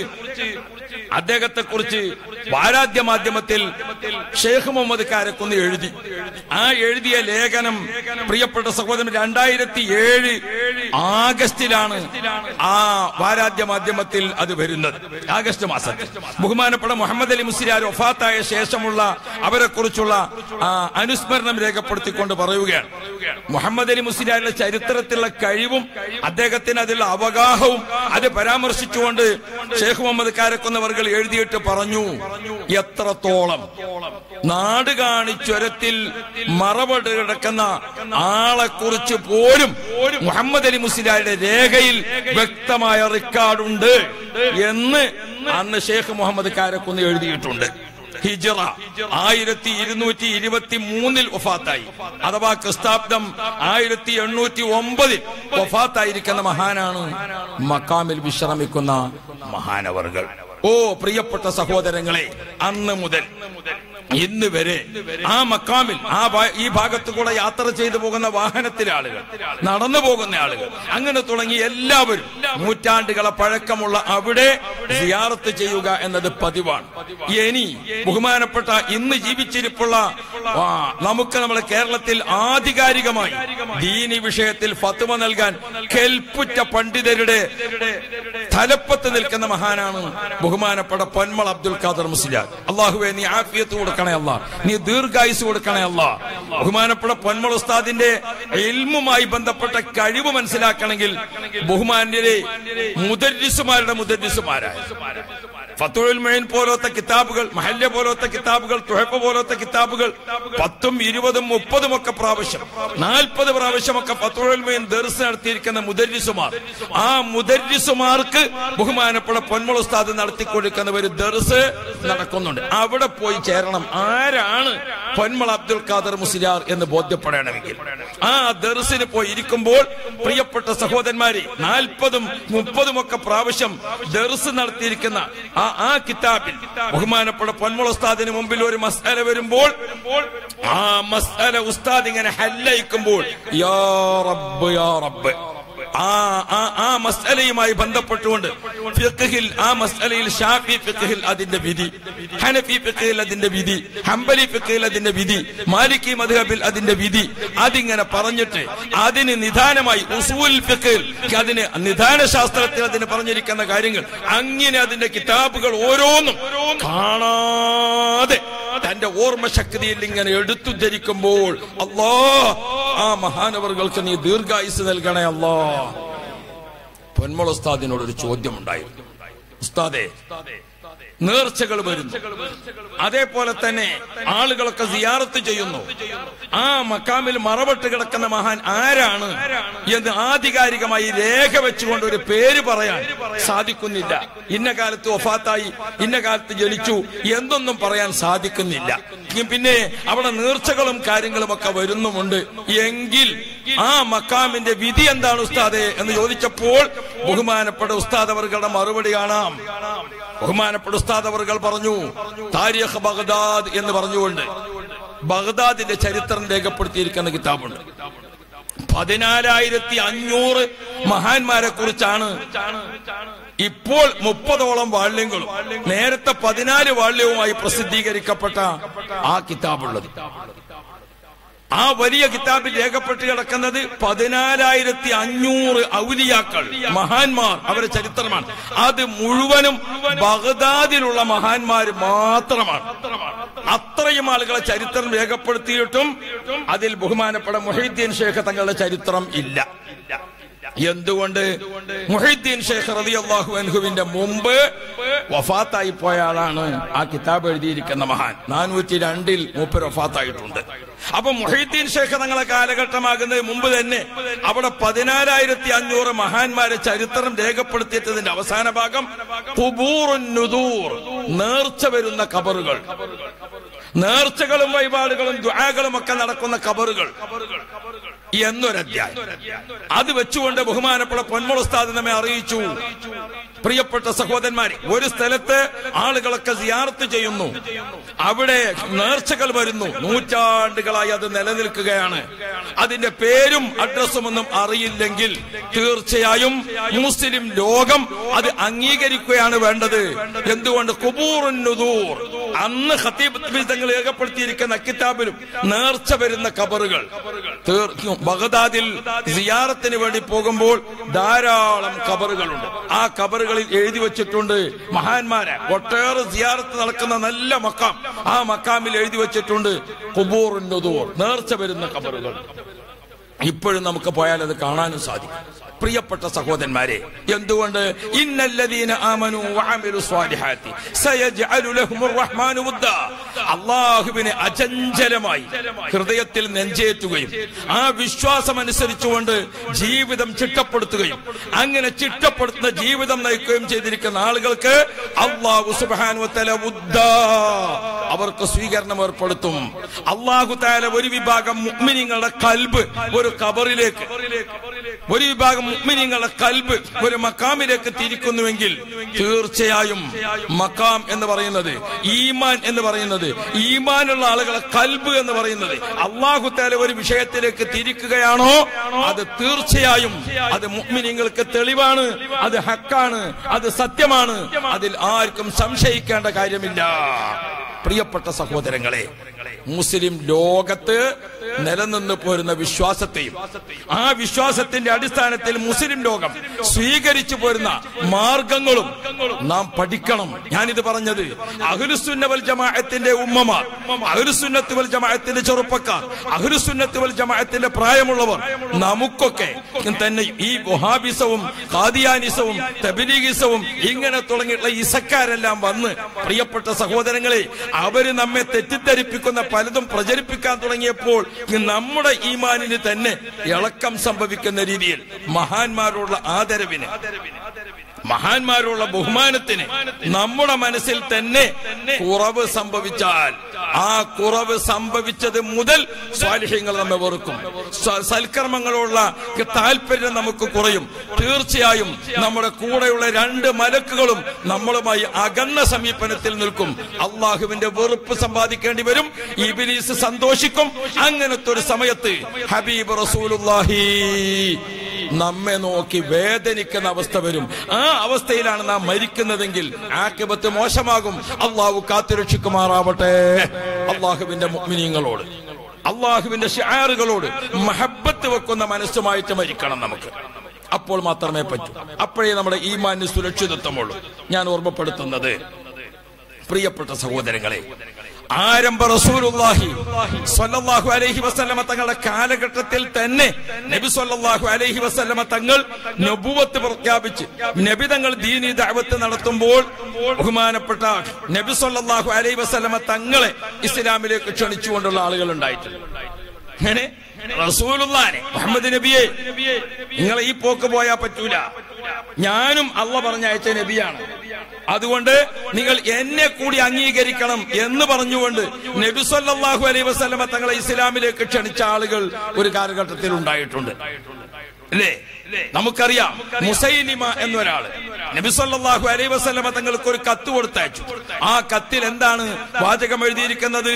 അദ്ദേഹത്തെ കുറിച്ച് വാരാദ്യ മാധ്യമത്തിൽ ഷെയ്ഖ് മുഹമ്മദ് കാരക്കുന്ന് എഴുതി. ആ എഴുതിയ ലേഖനം പ്രിയപ്പെട്ട സഹോദരൻ രണ്ടായിരത്തി ഏഴ് ആഗസ്റ്റിലാണ് ആ വാരാദ്യ മാധ്യമത്തിൽ അത് വരുന്നത്. ആഗസ്റ്റ് മാസത്തിൽ ബഹുമാനപ്പെട്ട മുഹമ്മദ് അലി മുസ്ലിയാർ വഫാത്തായ ശേഷമുള്ള അവരെ കുറിച്ചുള്ള അനുസ്മരണം രേഖപ്പെടുത്തിക്കൊണ്ട് പറയുകയാണ്, മുഹമ്മദ് അലി മുസ്ലിയാരുടെ ചരിത്രത്തിലുള്ള കഴിവും അദ്ദേഹത്തിന് അതിലുള്ള അവഗാഹവും അത് പരാമർശിച്ചുകൊണ്ട് ഷെയ്ഖ് മുഹമ്മദ് കാരക്കുന്നവർ എഴുതിയിട്ട് പറഞ്ഞു, എത്രത്തോളം നാട് കാണിച്ചുരത്തിൽ മറവട് കിടക്കുന്ന ആളെ കുറിച്ച് പോലും മുഹമ്മദ് അലി മുസ്ലിയാരുടെ രേഖയിൽ വ്യക്തമായ റെക്കോർഡുണ്ട് എന്ന് അന്ന് ഷെയ്ഖ് മുഹമ്മദ് കാരക്കുന്ന് എഴുതിയിട്ടുണ്ട്. ഹിജ്റ ആയിരത്തി ഇരുന്നൂറ്റി ഇരുപത്തി മൂന്നിൽ വഫാത്തായി, അഥവാ ക്രിസ്താബ്ദം ആയിരത്തി എണ്ണൂറ്റി ഒമ്പതിൽ വഫാത്തായിരിക്കുന്ന മഹാനാണ് മക്കാമിൽ വിശ്രമിക്കുന്ന മഹാനവറുകൾ. ഓ പ്രിയപ്പെട്ട സഹോദരങ്ങളെ, അന്ന് മുതൽ ഇന്ന് വരെ ആ മക്കാമിൽ ആ ഈ ഭാഗത്തു കൂടെ യാത്ര ചെയ്തു പോകുന്ന വാഹനത്തിലെ ആളുകൾ, നടന്നു പോകുന്ന ആളുകൾ, അങ്ങനെ തുടങ്ങി എല്ലാവരും നൂറ്റാണ്ടുകളെ പഴക്കമുള്ള അവിടെ സിയാറത്ത് ചെയ്യുക എന്നത് പതിവാണ്. ഇനി ബഹുമാനപ്പെട്ട ഇന്ന് ജീവിച്ചിരിപ്പുള്ള നമുക്ക് നമ്മുടെ കേരളത്തിൽ ആധികാരികമായി ദീനി വിഷയത്തിൽ ഫത്വ നൽകാൻ കെൽപ്പുറ്റ പണ്ഡിതരുടെ തലപ്പത്ത് നിൽക്കുന്ന മഹാനാണ് ബഹുമാനപ്പെട്ട പൊന്മൾ അബ്ദുൽ ഖാദർ മുസ്ലിയാർ. അള്ളാഹുവേ നീ ആഫിയത്ത് കൊടുക്കണേ അല്ലാ, നീ ദീർഘായുസ് കൊടുക്കണേ അല്ലാ. ബഹുമാനപ്പെട്ട പൊന്മൾ ഉസ്താദിന്റെ ഇൽമുമായി ബന്ധപ്പെട്ട കഴിവ് മനസ്സിലാക്കണമെങ്കിൽ ബഹുമാന്യരെ മുദർരിസുമാരുടെ മുദർരിസുമാരായ ഫത്വഉൽ മുഈൻ പോലത്തെ കിതാബുകൾ, മഹല്ല പോലത്തെ കിതാബുകൾ, തുഹഫ പോലത്തെ കിതാബുകൾ പത്തും ഇരുപതും മുപ്പതും ഒക്കെ പ്രാവശ്യം, നാൽപ്പത് പ്രാവശ്യമൊക്കെ ഫത്വഉൽ മുഈൻ ദർസ് നടത്തിയിരിക്കുന്ന മുദർരിസുമാർ, ആ മുദർരിസുമാർക്ക് ബഹുമാനപ്പെട്ട പൊന്മൾ ഉസ്താദ് നടത്തിക്കൊടുക്കുന്ന ഒരു ദർസ് നടക്കുന്നുണ്ട്. അവിടെ പോയി ചേരണം. ആരാണ് പൊന്മൾ അബ്ദുൽ ഖാദർ മുസ്ലിയാർ എന്ന് ബോധ്യപ്പെടണമെങ്കിൽ ആ ദർസിന് പോയി ഇരിക്കുമ്പോൾ പ്രിയപ്പെട്ട സഹോദരന്മാരെ, നാൽപ്പതും മുപ്പതും ഒക്കെ പ്രാവശ്യം ദർസ് നടത്തിയിരിക്കുന്ന ആ ആ കിതാബിൽ ബഹുമാനപ്പെട്ട പൊന്മൾ ഉസ്താദിന് മുമ്പിൽ ഒരു മസ്അല വരുമ്പോൾ ആ മസ്അല ഉസ്താദ് ഇങ്ങനെ ഹല്ലയിക്കുമ്പോൾ യാ റബ്ബ് യാ റബ്ബ് ആ ആ മസ്അലയുമായി ബന്ധപ്പെട്ടുകൊണ്ട് ഫിഖ്ഹിൽ ആ മസ്അലയിൽ ഷാഫി ഫിഖ്ഹിൽ അതിന്റെ വിധി, ഹനഫി ഫിഖ്ഹിൽ അതിന്റെ വിധി, ഹംബലി ഫിഖ്ഹിൽ അതിന്റെ വിധി, മാലിക്കി മദ്ഹബിൽ അതിന്റെ വിധി, അതിങ്ങനെ പറഞ്ഞിട്ട് അതിന് നിദാനമായി ഉസൂൽ ഫിഖ്ഹിൽ അതിന് നിദാന ശാസ്ത്രത്തിൽ അതിന് പറഞ്ഞിരിക്കുന്ന കാര്യങ്ങൾ അങ്ങനെ അതിന്റെ കിതാബുകൾ ഓരോന്നും കാണാതെ തന്റെ ഓർമ്മശക്തിയിൽ ഇങ്ങനെ എടുത്തു ധരിക്കുമ്പോൾ അല്ലാഹ് ആ മഹാനവറുകൾക്ക് നീ ദീർഘായുസ് നൽകണേ അല്ലാഹ്. പൊന്മൾ ഉസ്താദിനോട് ഒരു ചോദ്യം ഉണ്ടായിരുന്നു. ഉസ്താദേ, നേർച്ചകൾ വരുന്നു, അതേപോലെ തന്നെ ആളുകളൊക്കെ സിയാറത്ത് ചെയ്യുന്നു, ആ മക്കാമിൽ മറവട്ട് കിടക്കുന്ന മഹാൻ ആരാണ് എന്ന് ആധികാരികമായി രേഖ വെച്ചുകൊണ്ട് ഒരു പേര് പറയാൻ സാധിക്കുന്നില്ല. ഇന്ന കാലത്ത് വഫാത്തായി, ഇന്ന കാലത്ത് ജനിച്ചു എന്നൊന്നും പറയാൻ സാധിക്കുന്നില്ല. പിന്നെ അവിടെ നേർച്ചകളും കാര്യങ്ങളും ഒക്കെ വരുന്നുമുണ്ട് എങ്കിൽ ആ മക്കാമിന്റെ വിധി എന്താണ് ഉസ്താദേ എന്ന് ചോദിച്ചപ്പോൾ ബഹുമാനപ്പെട്ട ഉസ്താദ് അവരുടെ മറുപടി കാണാം. ബഹുമാനപ്പെട്ട ഉസ്താദ് അവർകൾ പറഞ്ഞു, താരിഖ് ബഗ്ദാദ് എന്ന് പറഞ്ഞുകൊണ്ട് ബഗ്ദാദിന്റെ ചരിത്രം രേഖപ്പെടുത്തിയിരിക്കുന്ന കിതാബുണ്ട്. പതിനാലായിരത്തി അഞ്ഞൂറ് മഹാന്മാരെ കുറിച്ചാണ് ഇപ്പോൾ മുപ്പതോളം വാള്യങ്ങളും നേരത്തെ പതിനാല് വാള്യവുമായി പ്രസിദ്ധീകരിക്കപ്പെട്ട ആ കിതാബുള്ളത്. ആ വലിയ കിതാബിൽ രേഖപ്പെട്ട് കിടക്കുന്നത് പതിനാലായിരത്തി അഞ്ഞൂറ് ഔലിയാക്കൾ, മഹാന്മാർ, അവരുടെ ചരിത്രമാണ്. അത് മുഴുവനും ബഗ്ദാദിലുള്ള മഹാന്മാർ മാത്രമാണ്. അത്രയും ആളുകളെ ചരിത്രം രേഖപ്പെടുത്തിയിട്ടും അതിൽ ബഹുമാനപ്പെട്ട മുഹീദ്ദീൻ ഷേഖ് തങ്ങളുടെ ചരിത്രം ഇല്ല. എന്തുകൊണ്ട്? മുഹീദ്ദീൻ ഷേഖ് റളിയല്ലാഹു അൻഹുവിന്റെ മുമ്പ് വഫാത്തായി പോയ ആളാണ് ആ കിതാബ് എഴുതിയിരിക്കുന്ന മഹാൻ. നാനൂറ്റി രണ്ടിൽ മൂപ്പർ വഫാത്തായിട്ടുണ്ട്. അപ്പൊ മുഹീദ്ദീൻ ഷേഖ് തങ്ങളെ കാലഘട്ടമാകുന്നതിന് മുമ്പ് തന്നെ അവിടെ പതിനാലായിരത്തി അഞ്ഞൂറ് മഹാന്മാരെ ചരിത്രം രേഖപ്പെടുത്തിയതിന്റെ അവസാന ഭാഗം ഖുബൂറുൻ നുദൂർ, നേർച്ച വരുന്ന ഖബറുകൾ, നേർച്ചകളും വഴിപാടുകളും ദുആകളും ഒക്കെ നടക്കുന്ന ഖബറുകൾ എന്നൊരധ്യായം. അത് വെച്ചുകൊണ്ട് ബഹുമാനപ്പെട്ട പൊന്മുള ഉസ്താദ് നമ്മെ അറിയിച്ചു, പ്രിയപ്പെട്ട സഹോദരന്മാരെ, ഒരു സ്ഥലത്ത് ആളുകളൊക്കെ സിയാറത്ത് ചെയ്യുന്നു, അവിടെ നേർച്ചകൾ വരുന്നു, നൂറ്റാണ്ടുകളായി അത് നിലനിൽക്കുകയാണ്. അതിന്റെ പേരും അഡ്രസ്സും ഒന്നും അറിയില്ലെങ്കിൽ തീർച്ചയായും മുസ്ലിം ലോകം അത് അംഗീകരിക്കുകയാണ് വേണ്ടത്. എന്തുകൊണ്ട്? ഖുബൂറുൻ നുദൂർ, അന്ന് ഖതീബ് തങ്ങൾ രേഖപ്പെടുത്തിയിരിക്കുന്ന കിതാബിലും നേർച്ച വരുന്ന ഖബറുകൾ. ബഗ്ദാദിൽ സിയാറത്തിന് വേണ്ടി പോകുമ്പോൾ ധാരാളം ഖബറുകളുണ്ട്. ആ ഖബറുകളിൽ എഴുതി വെച്ചിട്ടുണ്ട് മഹാന്മാരെ, ഒട്ടേറെ സിയാറത്ത് നടക്കുന്ന നല്ല മക്കാം, ആ മക്കാമിൽ എഴുതി വെച്ചിട്ടുണ്ട് ഖുബൂറുൻ നുദൂർ, നേർച്ച വരുന്ന ഖബറുകൾ. ഇപ്പോഴും നമുക്ക് പോയാൽ അത് കാണാനും സാധിക്കും. പ്രിയപ്പെട്ട സഹോദരന്മാരെ, എന്തുകൊണ്ട്? ഇന്നല്ലദീന ആമനൂ വഅമിലു സ്വാലിഹാത്തി സയജ്അലു ലഹുമുർ റഹ്മാനു വുദ്ദ, അല്ലാഹുവിനെ അചഞ്ചലമായി ഹൃദയത്തിൽ നെഞ്ചേറ്റുകയും ആ വിശ്വാസം അനുസരിച്ചുകൊണ്ട് ജീവിതം ചിട്ടപ്പെടുത്തുകയും അങ്ങനെ ചിട്ടപ്പെടുത്തുന്ന ജീവിതം നയിക്കുകയും ചെയ്തിരിക്കുന്ന ആളുകൾക്ക് അല്ലാഹു സുബ്ഹാനഹു വ തആല വുദ്ദ, അവർക്ക് സ്വീകരണം ഏർപ്പെടുത്തും. അല്ലാഹു തആല ഒരു വിഭാഗം മുഅ്മിനീങ്ങളുടെ ഖൽബ് ഒരു ഖബറിലേക്ക്, ഒരു വിഭാഗം മുഅ്മിനീങ്ങളുടെ ഖൽബ് ഒരു മക്കാമിലേക്ക് തിരിക്കുന്നുവെങ്കിൽ തീർച്ചയായും മക്കാം എന്ന് പറയുന്നത്, ഈമാൻ എന്ന് പറയുന്നത്, ഈമാനുള്ള ആളുകളെ ഖൽബ് എന്ന് പറയുന്നത് അല്ലാഹു തആല ഒരു വിഷയത്തിലേക്ക് തിരിക്കുകയാണോ അത് തീർച്ചയായും അത് മുഅ്മിനീങ്ങൾക്ക് തെളിവാണ്, അത് ഹക്കാണ്, അത് സത്യമാണ്, അതിൽ ആർക്കും സംശയിക്കേണ്ട കാര്യമില്ല. പ്രിയപ്പെട്ട സഹോദരങ്ങളെ, മുസ്ലിം ലോകത്ത് നിലനിന്ന് പോരുന്ന വിശ്വാസത്തെയും ആ വിശ്വാസത്തിന്റെ അടിസ്ഥാനത്തിൽ മുസ്ലിം ലോകം സ്വീകരിച്ചു പോരുന്ന മാർഗങ്ങളും നാം പഠിക്കണം. ഞാനിത് പറഞ്ഞത് അഹ്ലുസുന്ന വൽ ജമാഅത്തിന്റെ ഉമ്മമാർ, അഹ്ലുസുന്നത്ത് വൽ ജമാഅത്തിന്റെ ചെറുപ്പക്കാർ, അഹ്ലുസുന്നത്ത് വൽ ജമാഅത്തിന്റെ പ്രായമുള്ളവർ, നമുക്കൊക്കെ തന്നെ ഈ വഹാബിസവും ഖാദിയാനിസവും തബ്ലീഗിസവും ഇങ്ങനെ തുടങ്ങിയിട്ടുള്ള ഇസക്കാരെല്ലാം വന്ന്, പ്രിയപ്പെട്ട സഹോദരങ്ങളെ, അവര് നമ്മെ തെറ്റിദ്ധരിപ്പിക്കുന്ന പലതും പ്രചരിപ്പിക്കാൻ തുടങ്ങിയപ്പോൾ നമ്മുടെ ഈമാനിന് തന്നെ ഇളക്കം സംഭവിക്കുന്ന രീതിയിൽ മഹാന്മാരോടുള്ള ആദരവിന്, മഹാന്മാരോടുള്ള ബഹുമാനത്തിന് നമ്മുടെ മനസ്സിൽ തന്നെ കുറവ് സംഭവിച്ചാൽ ആ കുറവ് സംഭവിച്ചത് മുതൽ സ്വാലിഹ്യങ്ങൾ നമ്മെ വെറുക്കും, സൽക്കർമ്മങ്ങളോടുള്ള താല്പര്യം നമുക്ക് കുറയും. തീർച്ചയായും നമ്മുടെ കൂടെയുള്ള രണ്ട് മലക്കുകളും നമ്മളുമായി അകന്ന സമീപനത്തിൽ നിൽക്കും. അള്ളാഹുവിന്റെ വെറുപ്പ് സമ്പാദിക്കേണ്ടി വരും, ഇബ്ലീസ് സന്തോഷിക്കും. അങ്ങനത്തെ ഒരു സമയത്ത് ഹബീബ് റസൂലുള്ളാഹി നമ്മെ നോക്കി വേദനിക്കുന്ന അവസ്ഥ വരും. ആ അവസ്ഥയിലാണ് നാം മരിക്കുന്നതെങ്കിൽ ആഖിബത്ത് മോശമാകും. അള്ളാഹു കാത്തുരക്ഷിക്കുമാറാവട്ടെ. അള്ളാഹുവിന്റെ മുഅ്മിനീങ്ങളോട്, അള്ളാഹുവിന്റെ ശിആറുകളോട് മഹബ്ബത്ത് വെക്കുന്ന മനസ്സുമായിട്ട് മരിക്കണം നമുക്ക്. അപ്പോൾ മാത്രമേ പറ്റൂ, അപ്പോഴേ നമ്മുടെ ഈമാനിന് സുരക്ഷിതത്വമുള്ളൂ. ഞാൻ ഓർമ്മപ്പെടുത്തുന്നത്, പ്രിയപ്പെട്ട സഹോദരങ്ങളെ, ആരംഭ റസൂലുള്ളാഹി സ്വല്ലല്ലാഹു അലൈഹി വസല്ലമ തങ്ങളുടെ കാലഘട്ടത്തിൽ തന്നെ നബി സ്വല്ലല്ലാഹു അലൈഹി വസല്ലമ തങ്ങൾ നബുവത്ത് പ്രഖ്യാപിച്ച് നബി തങ്ങൾ ദീനി ദഅവത്ത് നടത്തുമ്പോൾ ബഹുമാനപ്പെട്ട നബി സ്വല്ലല്ലാഹു അലൈഹി വസല്ലമ തങ്ങളെ ഇസ്ലാമിലേക്ക് ക്ഷണിച്ചുകൊണ്ടുള്ള ആളുകൾ ഉണ്ടായിട്ടുണ്ട്. അങ്ങനെ റസൂലുള്ളാഹിനെ, മുഹമ്മദ് നബിയെ, നിങ്ങൾ ഈ പോക്ക് പോയാൽ പറ്റൂല, ഞാനും അള്ളാഹ് പറഞ്ഞയച്ച നബിയാണ്, അതുകൊണ്ട് നിങ്ങൾ എന്നെ കൂടി അംഗീകരിക്കണം എന്ന് പറഞ്ഞുകൊണ്ട് നബി സല്ലല്ലാഹു അലൈഹി വസല്ലമ തങ്ങളെ ഇസ്ലാമിലേക്ക് ക്ഷണിച്ച ആളുകൾ ഒരു കാലഘട്ടത്തിൽ ഉണ്ടായിട്ടുണ്ട്, അല്ലേ? നമുക്കറിയാം, മുസൈലിമ എന്നൊരാള് നബി സല്ലല്ലാഹു അലൈഹി വസല്ലമ തങ്ങൾക്ക് ഒരു കത്ത് കൊടുത്തയച്ചു. ആ കത്തിൽ എന്താണ് വാചകം എഴുതിയിരിക്കുന്നത്?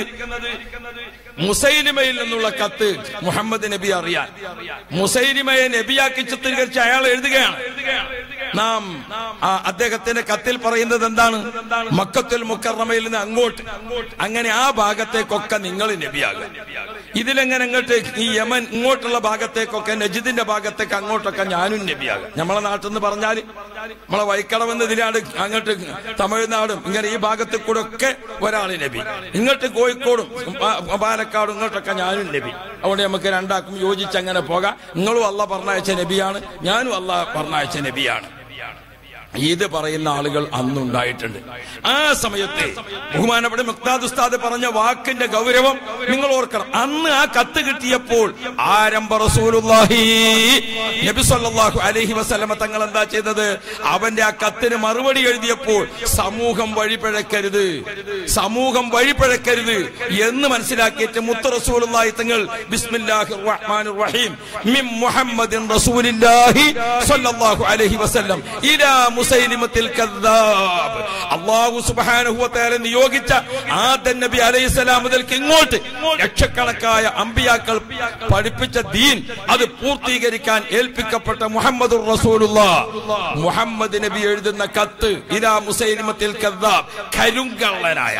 മുസൈലിമയിൽ നിന്നുള്ള കത്ത് മുഹമ്മദ് നബി അറിയാൻ, മുസൈലിമയെ നബിയാക്കി ചിത്രീകരിച്ച് അയാൾ എഴുതുകയാണ്. നാം അദ്ദേഹത്തിന്റെ കത്തിൽ പറയുന്നത് എന്താണ്? മക്കത്തുൽ മുക്കറമയിൽ നിന്ന് അങ്ങോട്ട്, അങ്ങനെ ആ ഭാഗത്തേക്കൊക്കെ നിങ്ങൾ നബിയാകുക. ഇതിലെങ്ങനെ ഇങ്ങോട്ട് ഈ യമൻ ഇങ്ങോട്ടുള്ള ഭാഗത്തേക്കൊക്കെ നജിദിന്റെ ഭാഗത്തേക്ക് അങ്ങോട്ടൊക്കെ ഞാനും നബിയാകാം. നമ്മളെ നാട്ടിൽ നിന്ന് പറഞ്ഞാൽ നമ്മളെ വൈക്കടവെന്ന് ഇതിലാണ് അങ്ങോട്ട് തമിഴ്നാടും ഇങ്ങനെ ഈ ഭാഗത്ത് കൂടെ ഒക്കെ ഒരാൾ നബി, ഇങ്ങോട്ട് കോഴിക്കോടും പാലക്കാടും ഇങ്ങോട്ടൊക്കെ ഞാനും നബി. അതുകൊണ്ട് നമുക്ക് രണ്ടാക്കും യോജിച്ച് അങ്ങനെ പോകാം. നിങ്ങളും അള്ളാഹ് പറഞ്ഞയച്ച നബിയാണ്, ഞാനും അള്ളാഹ് പറഞ്ഞയച്ച നബിയാണ്. ഇത് പറയുന്ന ആളുകൾ അന്നുണ്ടായിട്ടുണ്ട്. ആ സമയത്ത് ബഹുമാനപ്പെട്ട മുഖ്താദ് ഉസ്താദ് പറഞ്ഞ വാക്കിന്റെ ഗൗരവം നിങ്ങൾ ഓർക്കണം. അന്ന് ആ കത്ത് കിട്ടിയപ്പോൾ ആരംഭ റസൂലുള്ളാഹി നബി സല്ലല്ലാഹു അലൈഹി വസല്ലമ തങ്ങൾ എന്താ ചെയ്തത്? അവന്റെ ആ കത്തിന് മറുപടി എഴുതിയപ്പോൾ സമൂഹം വഴിപിഴക്കരുത്, സമൂഹം വഴിപിഴക്കരുത് എന്ന് മനസ്സിലാക്കിയിട്ട് മുത്ത് റസൂലുള്ളാഹി തങ്ങൾ ബിസ്മില്ലാഹിർ റഹ്മാനിർ റഹീം മിൻ മുഹമ്മദിൻ റസൂലില്ലാഹി സല്ലല്ലാഹു അലൈഹി വസല്ലം ഇലാ മുസൈലിമത്തിൽ കദ്ദാബ്, അല്ലാഹു സുബ്ഹാനഹു വ തആല നിയോഗിച്ച ആദം നബി അലൈഹിസ്സലാം മുതൽക്ക് ഇങ്ങോട്ട് ലക്ഷക്കണക്കായ അമ്പിയാക്കൾ പഠിപ്പിച്ച ദീൻ അത് പൂർത്തീകരിക്കാൻ ഏൽപ്പിക്കപ്പെട്ട മുഹമ്മദുർ റസൂലുള്ളാഹ് മുഹമ്മദ് നബി എഴുതുന്ന കത്ത് ഇലാ മുസൈലിമത്തിൽ കദ്ദാബ്, കരിങ്കള്ളനായ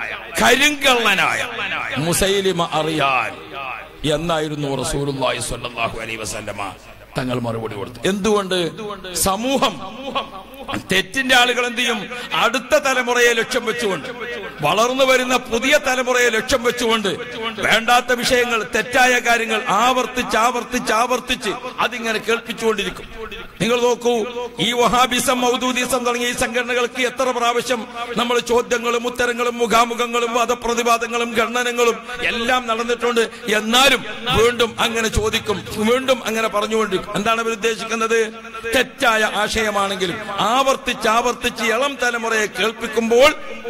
കരിങ്കള്ളനായ മുസൈലിമ അറിയാൻ എന്നായിരുന്നു റസൂലുള്ളാഹി സ്വല്ലല്ലാഹു അലൈഹി വസല്ലമ തങ്ങൾ മറുപടി കൊടുത്തു. എന്തുകൊണ്ട്? സമൂഹം തെറ്റിന്റെ ആളുകൾ എന്ത് ചെയ്യും? അടുത്ത തലമുറയെ ലക്ഷ്യം വെച്ചുകൊണ്ട്, വളർന്നു വരുന്ന പുതിയ തലമുറയെ ലക്ഷ്യം വെച്ചുകൊണ്ട് വേണ്ടാത്ത വിഷയങ്ങൾ, തെറ്റായ കാര്യങ്ങൾ ആവർത്തിച്ച് ആവർത്തിച്ച് ആവർത്തിച്ച് അതിങ്ങനെ കേൾപ്പിച്ചുകൊണ്ടിരിക്കും. നിങ്ങൾ നോക്കൂ, ഈ വഹാബിസം മൗദൂദിസം തുടങ്ങിയ ഈ സംഘടനകൾക്ക് എത്ര പ്രാവശ്യം നമ്മൾ ചോദ്യങ്ങളും ഉത്തരങ്ങളും മുഖാമുഖങ്ങളും വാദപ്രതിവാദങ്ങളും ഖണ്ഡനങ്ങളും എല്ലാം നടന്നിട്ടുണ്ട്. എന്നാലും വീണ്ടും അങ്ങനെ ചോദിക്കും, വീണ്ടും അങ്ങനെ പറഞ്ഞുകൊണ്ടിരിക്കും. എന്താണ് അവർ ഉദ്ദേശിക്കുന്നത്? തെറ്റായ ആശയമാണെങ്കിലും ആവർത്തിച്ച് ആവർത്തിച്ച് ഇളം തലമുറയെ കേൾപ്പിക്കുമ്പോൾ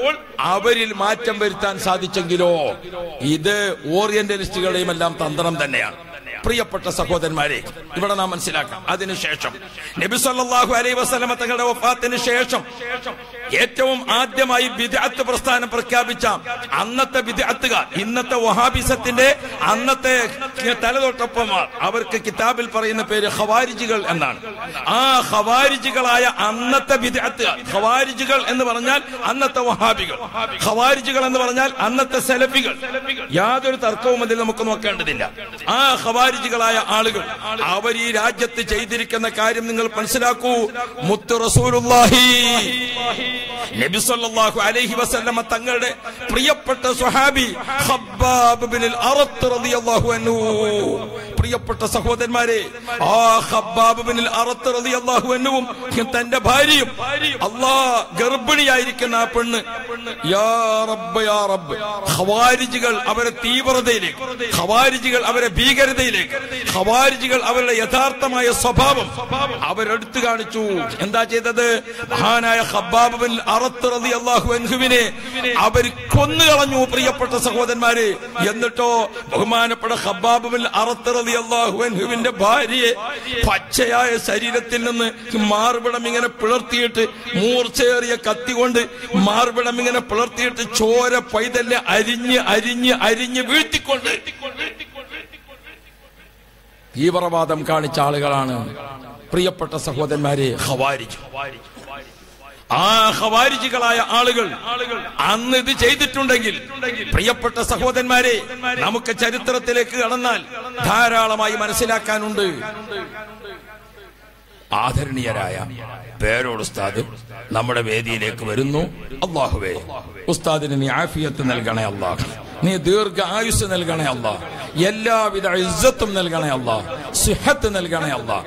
അവരിൽ മാറ്റം വരുത്താൻ സാധിച്ചെങ്കിലോ ഇത് ഓറിയന്റലിസ്റ്റുകളുടെയും എല്ലാം തന്ത്രം തന്നെയാണ്. പ്രിയപ്പെട്ട സഹോദരന്മാരെ, ഇവിടെ നാം മനസ്സിലാക്കാം. അതിനുശേഷം നബി സല്ലല്ലാഹു അലൈഹി വസല്ലമ തങ്ങളുടെ വഫാത്തിന് ശേഷം ഏറ്റവും ആദ്യമായി ബിദ്അത്ത് പ്രസ്ഥാനം പ്രഖ്യാപിച്ച അന്നത്തെ ബിദ്അത്തുകാർ, ഇന്നത്തെ വഹാബിസത്തിന്റെ അന്നത്തെ തലതൊട്ടപ്പന്മാർ, അവർക്ക് കിതാബിൽ പറയുന്ന പേര് ഖവാരിജികൾ എന്നാണ്. ആ ഖവാരിജികളായ അന്നത്തെ ബിദ്അത്തുകാർ, ഖവാരിജികൾ എന്ന് പറഞ്ഞാൽ അന്നത്തെ വഹാബികൾ, ഖവാരിജികൾ എന്ന് പറഞ്ഞാൽ അന്നത്തെ സലഫികൾ, യാതൊരു തർക്കവും അതിൽ നമുക്ക് നോക്കേണ്ടതില്ല. ആ ഖവാരിജികളായ ആളുകൾ അവർ ഈ രാജ്യത്ത് ചെയ്തിരിക്കുന്ന കാര്യം നിങ്ങൾ മനസ്സിലാക്കൂ. മുത്ത് റസൂലുള്ളാഹി നബി സല്ലല്ലാഹു അലൈഹി വസല്ലമ തങ്ങളുടെ പ്രിയപ്പെട്ട സ്വഹാബി ഖബ്ബാബ് ഇബ്നുൽ അറത്ത് റളിയല്ലാഹു അൻഹു, പ്രിയപ്പെട്ട സഹോദരന്മാരെ, ആ ഖബ്ബാബ് ഇബ്നുൽ അറത്ത് റളിയല്ലാഹു അൻഹുവും തന്റെ ഭാര്യയും അല്ലാഹ് ഗർഭിണിയായിരിക്കുന്ന ആ പെണ്ണ്, യാ റബ്ബ് യാ റബ്ബ്, ഖവാരിജികൾ അവരെ തീവ്രതയിലേക്ക്, ഖവാരിജികൾ അവരെ ഭീകരതയിലേക്ക്, ഖവാരിജികൾ അവരുടെ യഥാർത്ഥമായ സ്വഭാവം അവരെടുത്തു കാണിച്ചു. എന്താ ചെയ്തത്? മഹാനായ ഖബ്ബാബ് ഇബ്നുൽ അറത്ത് റളിയല്ലാഹു അൻഹുവിനെ അവർ കൊന്നുകളഞ്ഞു. പ്രിയപ്പെട്ട സഹോദരന്മാരെ, എന്നിട്ടോ ബഹുമാനപ്പെട്ട ഖബ്ബാബ് ഇബ്നുൽ അറത്ത് റളിയല്ലാഹു അൻഹുവിന്റെ ഭാര്യയെ പച്ചയായ ശരീരത്തിൽ നിന്ന് മാർവിടം ഇങ്ങനെ പിളർത്തിയിട്ട്, മൂർച്ചയേറിയ കത്തി കൊണ്ട് മാർവിടം ഇങ്ങനെ പിളർത്തിയിട്ട് ചോര പൈതല്ലെ അരിഞ്ഞ് അരിഞ്ഞ് അരിഞ്ഞ് വീഴ്ത്തിക്കൊണ്ട് തീവ്രവാദം കാണിച്ച ആളുകളാണ് പ്രിയപ്പെട്ട സഹോദരന്മാരെ ഖവാരിജ്. ആ ഖവാരിജികളായ ആളുകൾ അന്ന് ഇത് ചെയ്തിട്ടുണ്ടെങ്കിൽ പ്രിയപ്പെട്ട സഹോദരന്മാരെ, നമുക്ക് ചരിത്രത്തിലേക്ക് കടന്നാൽ ധാരാളമായി മനസ്സിലാക്കാനുണ്ട്. ആദരണീയരായ പേരോട് ഉസ്താദ് നമ്മുടെ വേദിയിലേക്ക് വരുന്നു. അല്ലാഹുവേ, ഉസ്താദിന് നീ ആഫിയത്ത് നൽകണേ അല്ലാഹ്, നീ ദീർഘ ആയുസ് നൽകണേ അല്ലാഹ്, എല്ലാവിധ ഇസ്സത്തും നൽകണേ അല്ലാഹ്, സിഹത്ത് നൽകണേ അല്ലാഹ്.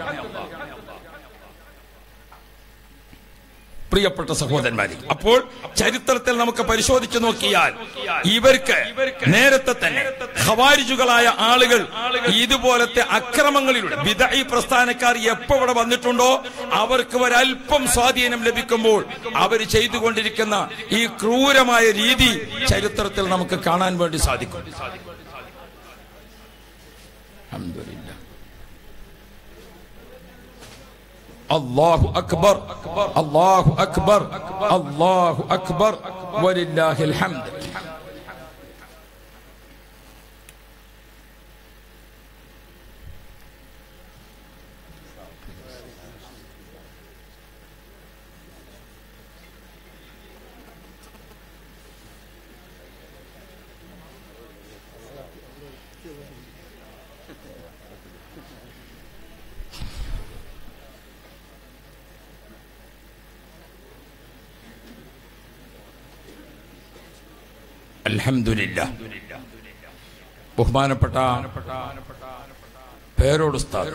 പ്രിയപ്പെട്ട സഹോദരന്മാരെ, അപ്പോൾ ചരിത്രത്തിൽ നമുക്ക് പരിശോധിച്ചു നോക്കിയാൽ ഇവർക്ക് നേരത്തെ തന്നെ ഖവാരിജുകളായ ആളുകൾ ഇതുപോലത്തെ അക്രമങ്ങളിലൂടെ ബിദ്അഈ പ്രസ്ഥാനക്കാർ എപ്പോൾ ഇവിടെ വന്നിട്ടുണ്ടോ അവർക്ക് ഒരൽപ്പം സ്വാധീനം ലഭിക്കുമ്പോൾ അവർ ചെയ്തുകൊണ്ടിരിക്കുന്ന ഈ ക്രൂരമായ രീതി ചരിത്രത്തിൽ നമുക്ക് കാണാൻ വേണ്ടി സാധിക്കും. അൽഹംദുലില്ലാഹ്. അല്ലാഹു അക്ബർ, അല്ലാഹു അക്ബർ, അല്ലാഹു അക്ബർ, വലില്ലാഹിൽ ഹംദ്. അൽഹംദുലില്ലാ. ബഹുമാനപ്പെട്ട പേരോട് ഉസ്താദ്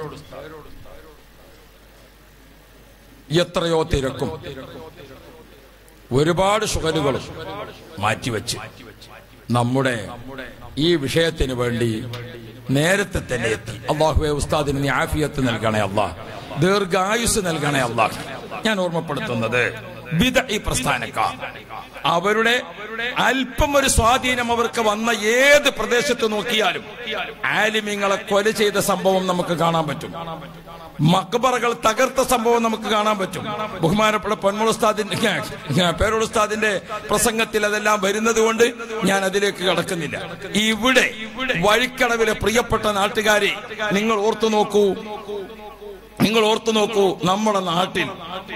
എത്രയോ തിരക്കും ഒരുപാട് ശുഗലുകളും മാറ്റിവെച്ച് നമ്മുടെ ഈ വിഷയത്തിന് വേണ്ടി നേരത്തെ തന്നെ എത്തി. അള്ളാഹുവേ, ഉസ്താദിന് നീ ആഫിയത്ത് നൽകണേ അല്ലാഹ്, ദീർഘായുസ് നൽകണേ അല്ലാഹ്. ഞാൻ ഓർമ്മപ്പെടുത്തുന്നത് ബിദ്അ പ്രസ്ഥാനക്കാർ അവരുടെ അല്പം ഒരു സ്വാധീനം അവർക്ക് വന്ന ഏത് പ്രദേശത്ത് നോക്കിയാലും ആലിമീങ്ങളെ കൊല ചെയ്ത സംഭവം നമുക്ക് കാണാൻ പറ്റും. മക്ബറകൾ തകർത്ത സംഭവം നമുക്ക് കാണാൻ പറ്റും. ബഹുമാനപ്പെട്ട പൊന്മുള ഉസ്താദിന്റെ പേരോട് ഉസ്താദിന്റെ പ്രസംഗത്തിൽ അതെല്ലാം വരുന്നത് കൊണ്ട് ഞാൻ അതിലേക്ക് കടക്കുന്നില്ല. ഇവിടെ വഴിക്കടവിലെ പ്രിയപ്പെട്ട നാട്ടുകാരെ നിങ്ങൾ ഓർത്തു നോക്കൂ, നിങ്ങൾ ഓർത്തു നോക്കൂ. നമ്മുടെ നാട്ടിൽ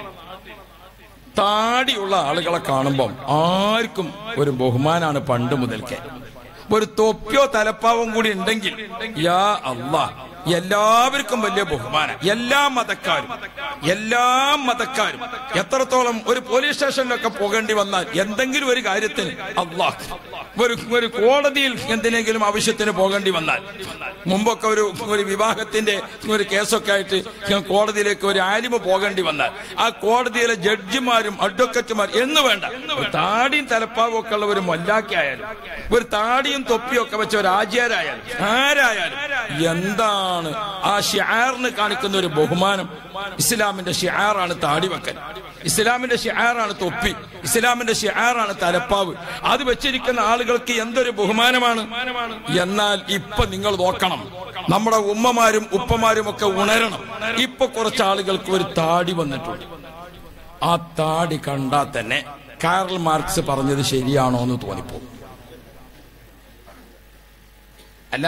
താടിയുള്ള ആളുകളെ കാണുമ്പം ആർക്കും ഒരു ബഹുമാനാണ്. പണ്ട് മുതൽക്കേ ഒരു തൊപ്പിയോ തലപ്പാവും കൂടി ഉണ്ടെങ്കിൽ യാ അല്ലാഹ് എല്ലാവർക്കും വലിയ ബഹുമാനം. എല്ലാ മതക്കാരും എല്ലാ മതക്കാരും എത്രത്തോളം ഒരു പോലീസ് സ്റ്റേഷനിലൊക്കെ പോകേണ്ടി വന്നാൽ എന്തെങ്കിലും ഒരു കാര്യത്തിന് അല്ലാഹ് ഒരു ഒരു കോടതിയിൽ എന്തിനെങ്കിലും ആവശ്യത്തിന് പോകേണ്ടി വന്നാൽ, മുമ്പൊക്കെ ഒരു ഒരു വിവാഹത്തിന്റെ ഒരു കേസൊക്കെ ആയിട്ട് കോടതിയിലേക്ക് ഒരു ആലിമ പോകേണ്ടി വന്നാൽ ആ കോടതിയിലെ ജഡ്ജിമാരും അഡ്വക്കറ്റുമാർ എന്ന് വേണ്ട, ഒരു താടിയും തലപ്പാവും ഒക്കെ ഉള്ള ഒരു മൊല്ലാക്കിയായാലും ഒരു താടിയും തൊപ്പിയും ഒക്കെ വെച്ച ഒരു ആചാരായാലും ആരായാലും എന്താണ് ആ ഷിആറിന് കാണിക്കുന്ന ഒരു ബഹുമാനം? ഇസ്ലാമിന്റെ ഷിആറാണ് താടി വെക്കൽ, ഇസ്ലാമിന്റെ ഷിആറാണ് തൊപ്പി, ഇസ്ലാമിന്റെ ഷിആറാണ് തലപ്പാവ്. അത് വെച്ചിരിക്കുന്ന ആളുകൾക്ക് എന്തൊരു ബഹുമാനമാണ്. എന്നാൽ ഇപ്പൊ നിങ്ങൾ നോക്കണം, നമ്മുടെ ഉമ്മമാരും ഉപ്പമാരും ഒക്കെ ഉണരണം. ഇപ്പൊ കുറച്ച് ആളുകൾക്ക് ഒരു താടി വന്നിട്ടുണ്ട്. ആ താടി കണ്ടാൽ തന്നെ കാറൽ മാർക്സ് പറഞ്ഞത് ശരിയാണോ എന്ന് തോന്നിപ്പോകും. അല്ല,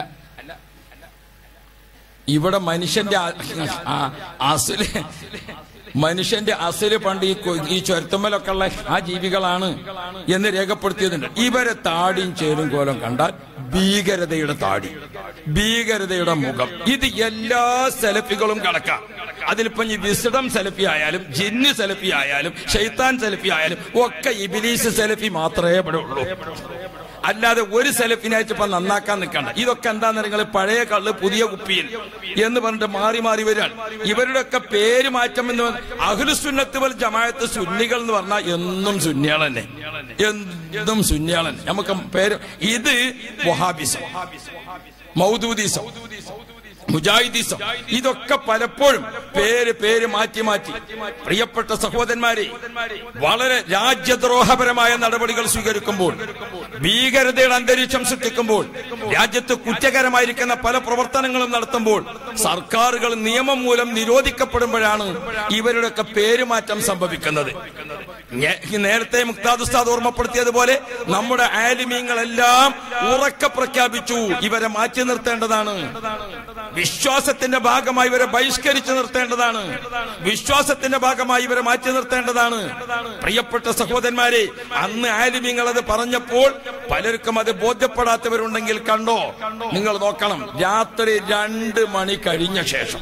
ഇവിടെ മനുഷ്യന്റെ അസല് മനുഷ്യന്റെ അസല് പണ്ട് ഈ ചുരത്തുമ്മലൊക്കെ ഉള്ള ആ ജീവികളാണ് എന്ന് രേഖപ്പെടുത്തിയതുണ്ട്. ഇവരെ താടിയും ചേരും കോലം കണ്ടാൽ ഭീകരതയുടെ താടി, ഭീകരതയുടെ മുഖം. ഇത് എല്ലാ സെലഫികളും കണക്കാം. അതിലിപ്പോ ഈ വിസ്ഡം സെലഫി ആയാലും ജിന്ന് സെലഫി ആയാലും ഷെയ്ത്താൻ സെലഫി ആയാലും ഒക്കെ ഇബ്ലീസ് സെലഫി മാത്രമേ ഇവിടെ ഉള്ളൂ. അല്ലാതെ ഒരു സെലഫിനായിട്ട് ഇപ്പൊ നന്നാക്കാൻ നിൽക്കണ്ട. ഇതൊക്കെ എന്താന്ന് നിങ്ങൾ പഴയ കള്ള് പുതിയ കുപ്പിയിൽ എന്ന് പറഞ്ഞിട്ട് മാറി മാറി വരികയാണ്. ഇവരുടെ ഒക്കെ പേര് മാറ്റം എന്ന് അഹ്ലുസുന്നത്ത് വൽ ജമാഅത്ത് സുന്നികൾ എന്ന് പറഞ്ഞാൽ എന്നും സുന്നികൾ തന്നെ, എന്നും സുന്നികൾ തന്നെ. നമുക്ക് പേര് ഇത് വഹാബിസം, മൗദൂദിസം, മുജാഹിദീസം, ഇതൊക്കെ പലപ്പോഴും പേര് പേര് മാറ്റി മാറ്റി പ്രിയപ്പെട്ട സഹോദരന്മാരെ വളരെ രാജ്യദ്രോഹപരമായ നടപടികൾ സ്വീകരിക്കുമ്പോൾ, ഭീകരതയുടെ അന്തരീക്ഷം സൃഷ്ടിക്കുമ്പോൾ, രാജ്യത്ത് കുറ്റകരമായിരിക്കുന്ന പല പ്രവർത്തനങ്ങളും നടത്തുമ്പോൾ, സർക്കാരുകൾ നിയമം മൂലം നിരോധിക്കപ്പെടുമ്പോഴാണ് ഇവരുടെയൊക്കെ പേരുമാറ്റം സംഭവിക്കുന്നത്. നേരത്തെ മുക്താദ് ഉസ്താദ് ഓർമ്മപ്പെടുത്തിയതുപോലെ നമ്മുടെ ആലിമീങ്ങളെല്ലാം ഉറക്കെ പ്രഖ്യാപിച്ചു ഇവരെ മാറ്റി നിർത്തേണ്ടതാണ്, വിശ്വാസത്തിന്റെ ഭാഗമായി ഇവരെ ബഹിഷ്കരിച്ചു നിർത്തേണ്ടതാണ്, വിശ്വാസത്തിന്റെ ഭാഗമായി ഇവരെ മാറ്റി നിർത്തേണ്ടതാണ്. പ്രിയപ്പെട്ട സഹോദരന്മാരെ, അന്ന് ആലിമീങ്ങൾ അത് പറഞ്ഞപ്പോൾ പലർക്കും അത് ബോധ്യപ്പെടാത്തവരുണ്ടെങ്കിൽ കണ്ടോ, നിങ്ങൾ നോക്കണം, രാത്രി രണ്ട് മണി കഴിഞ്ഞ ശേഷം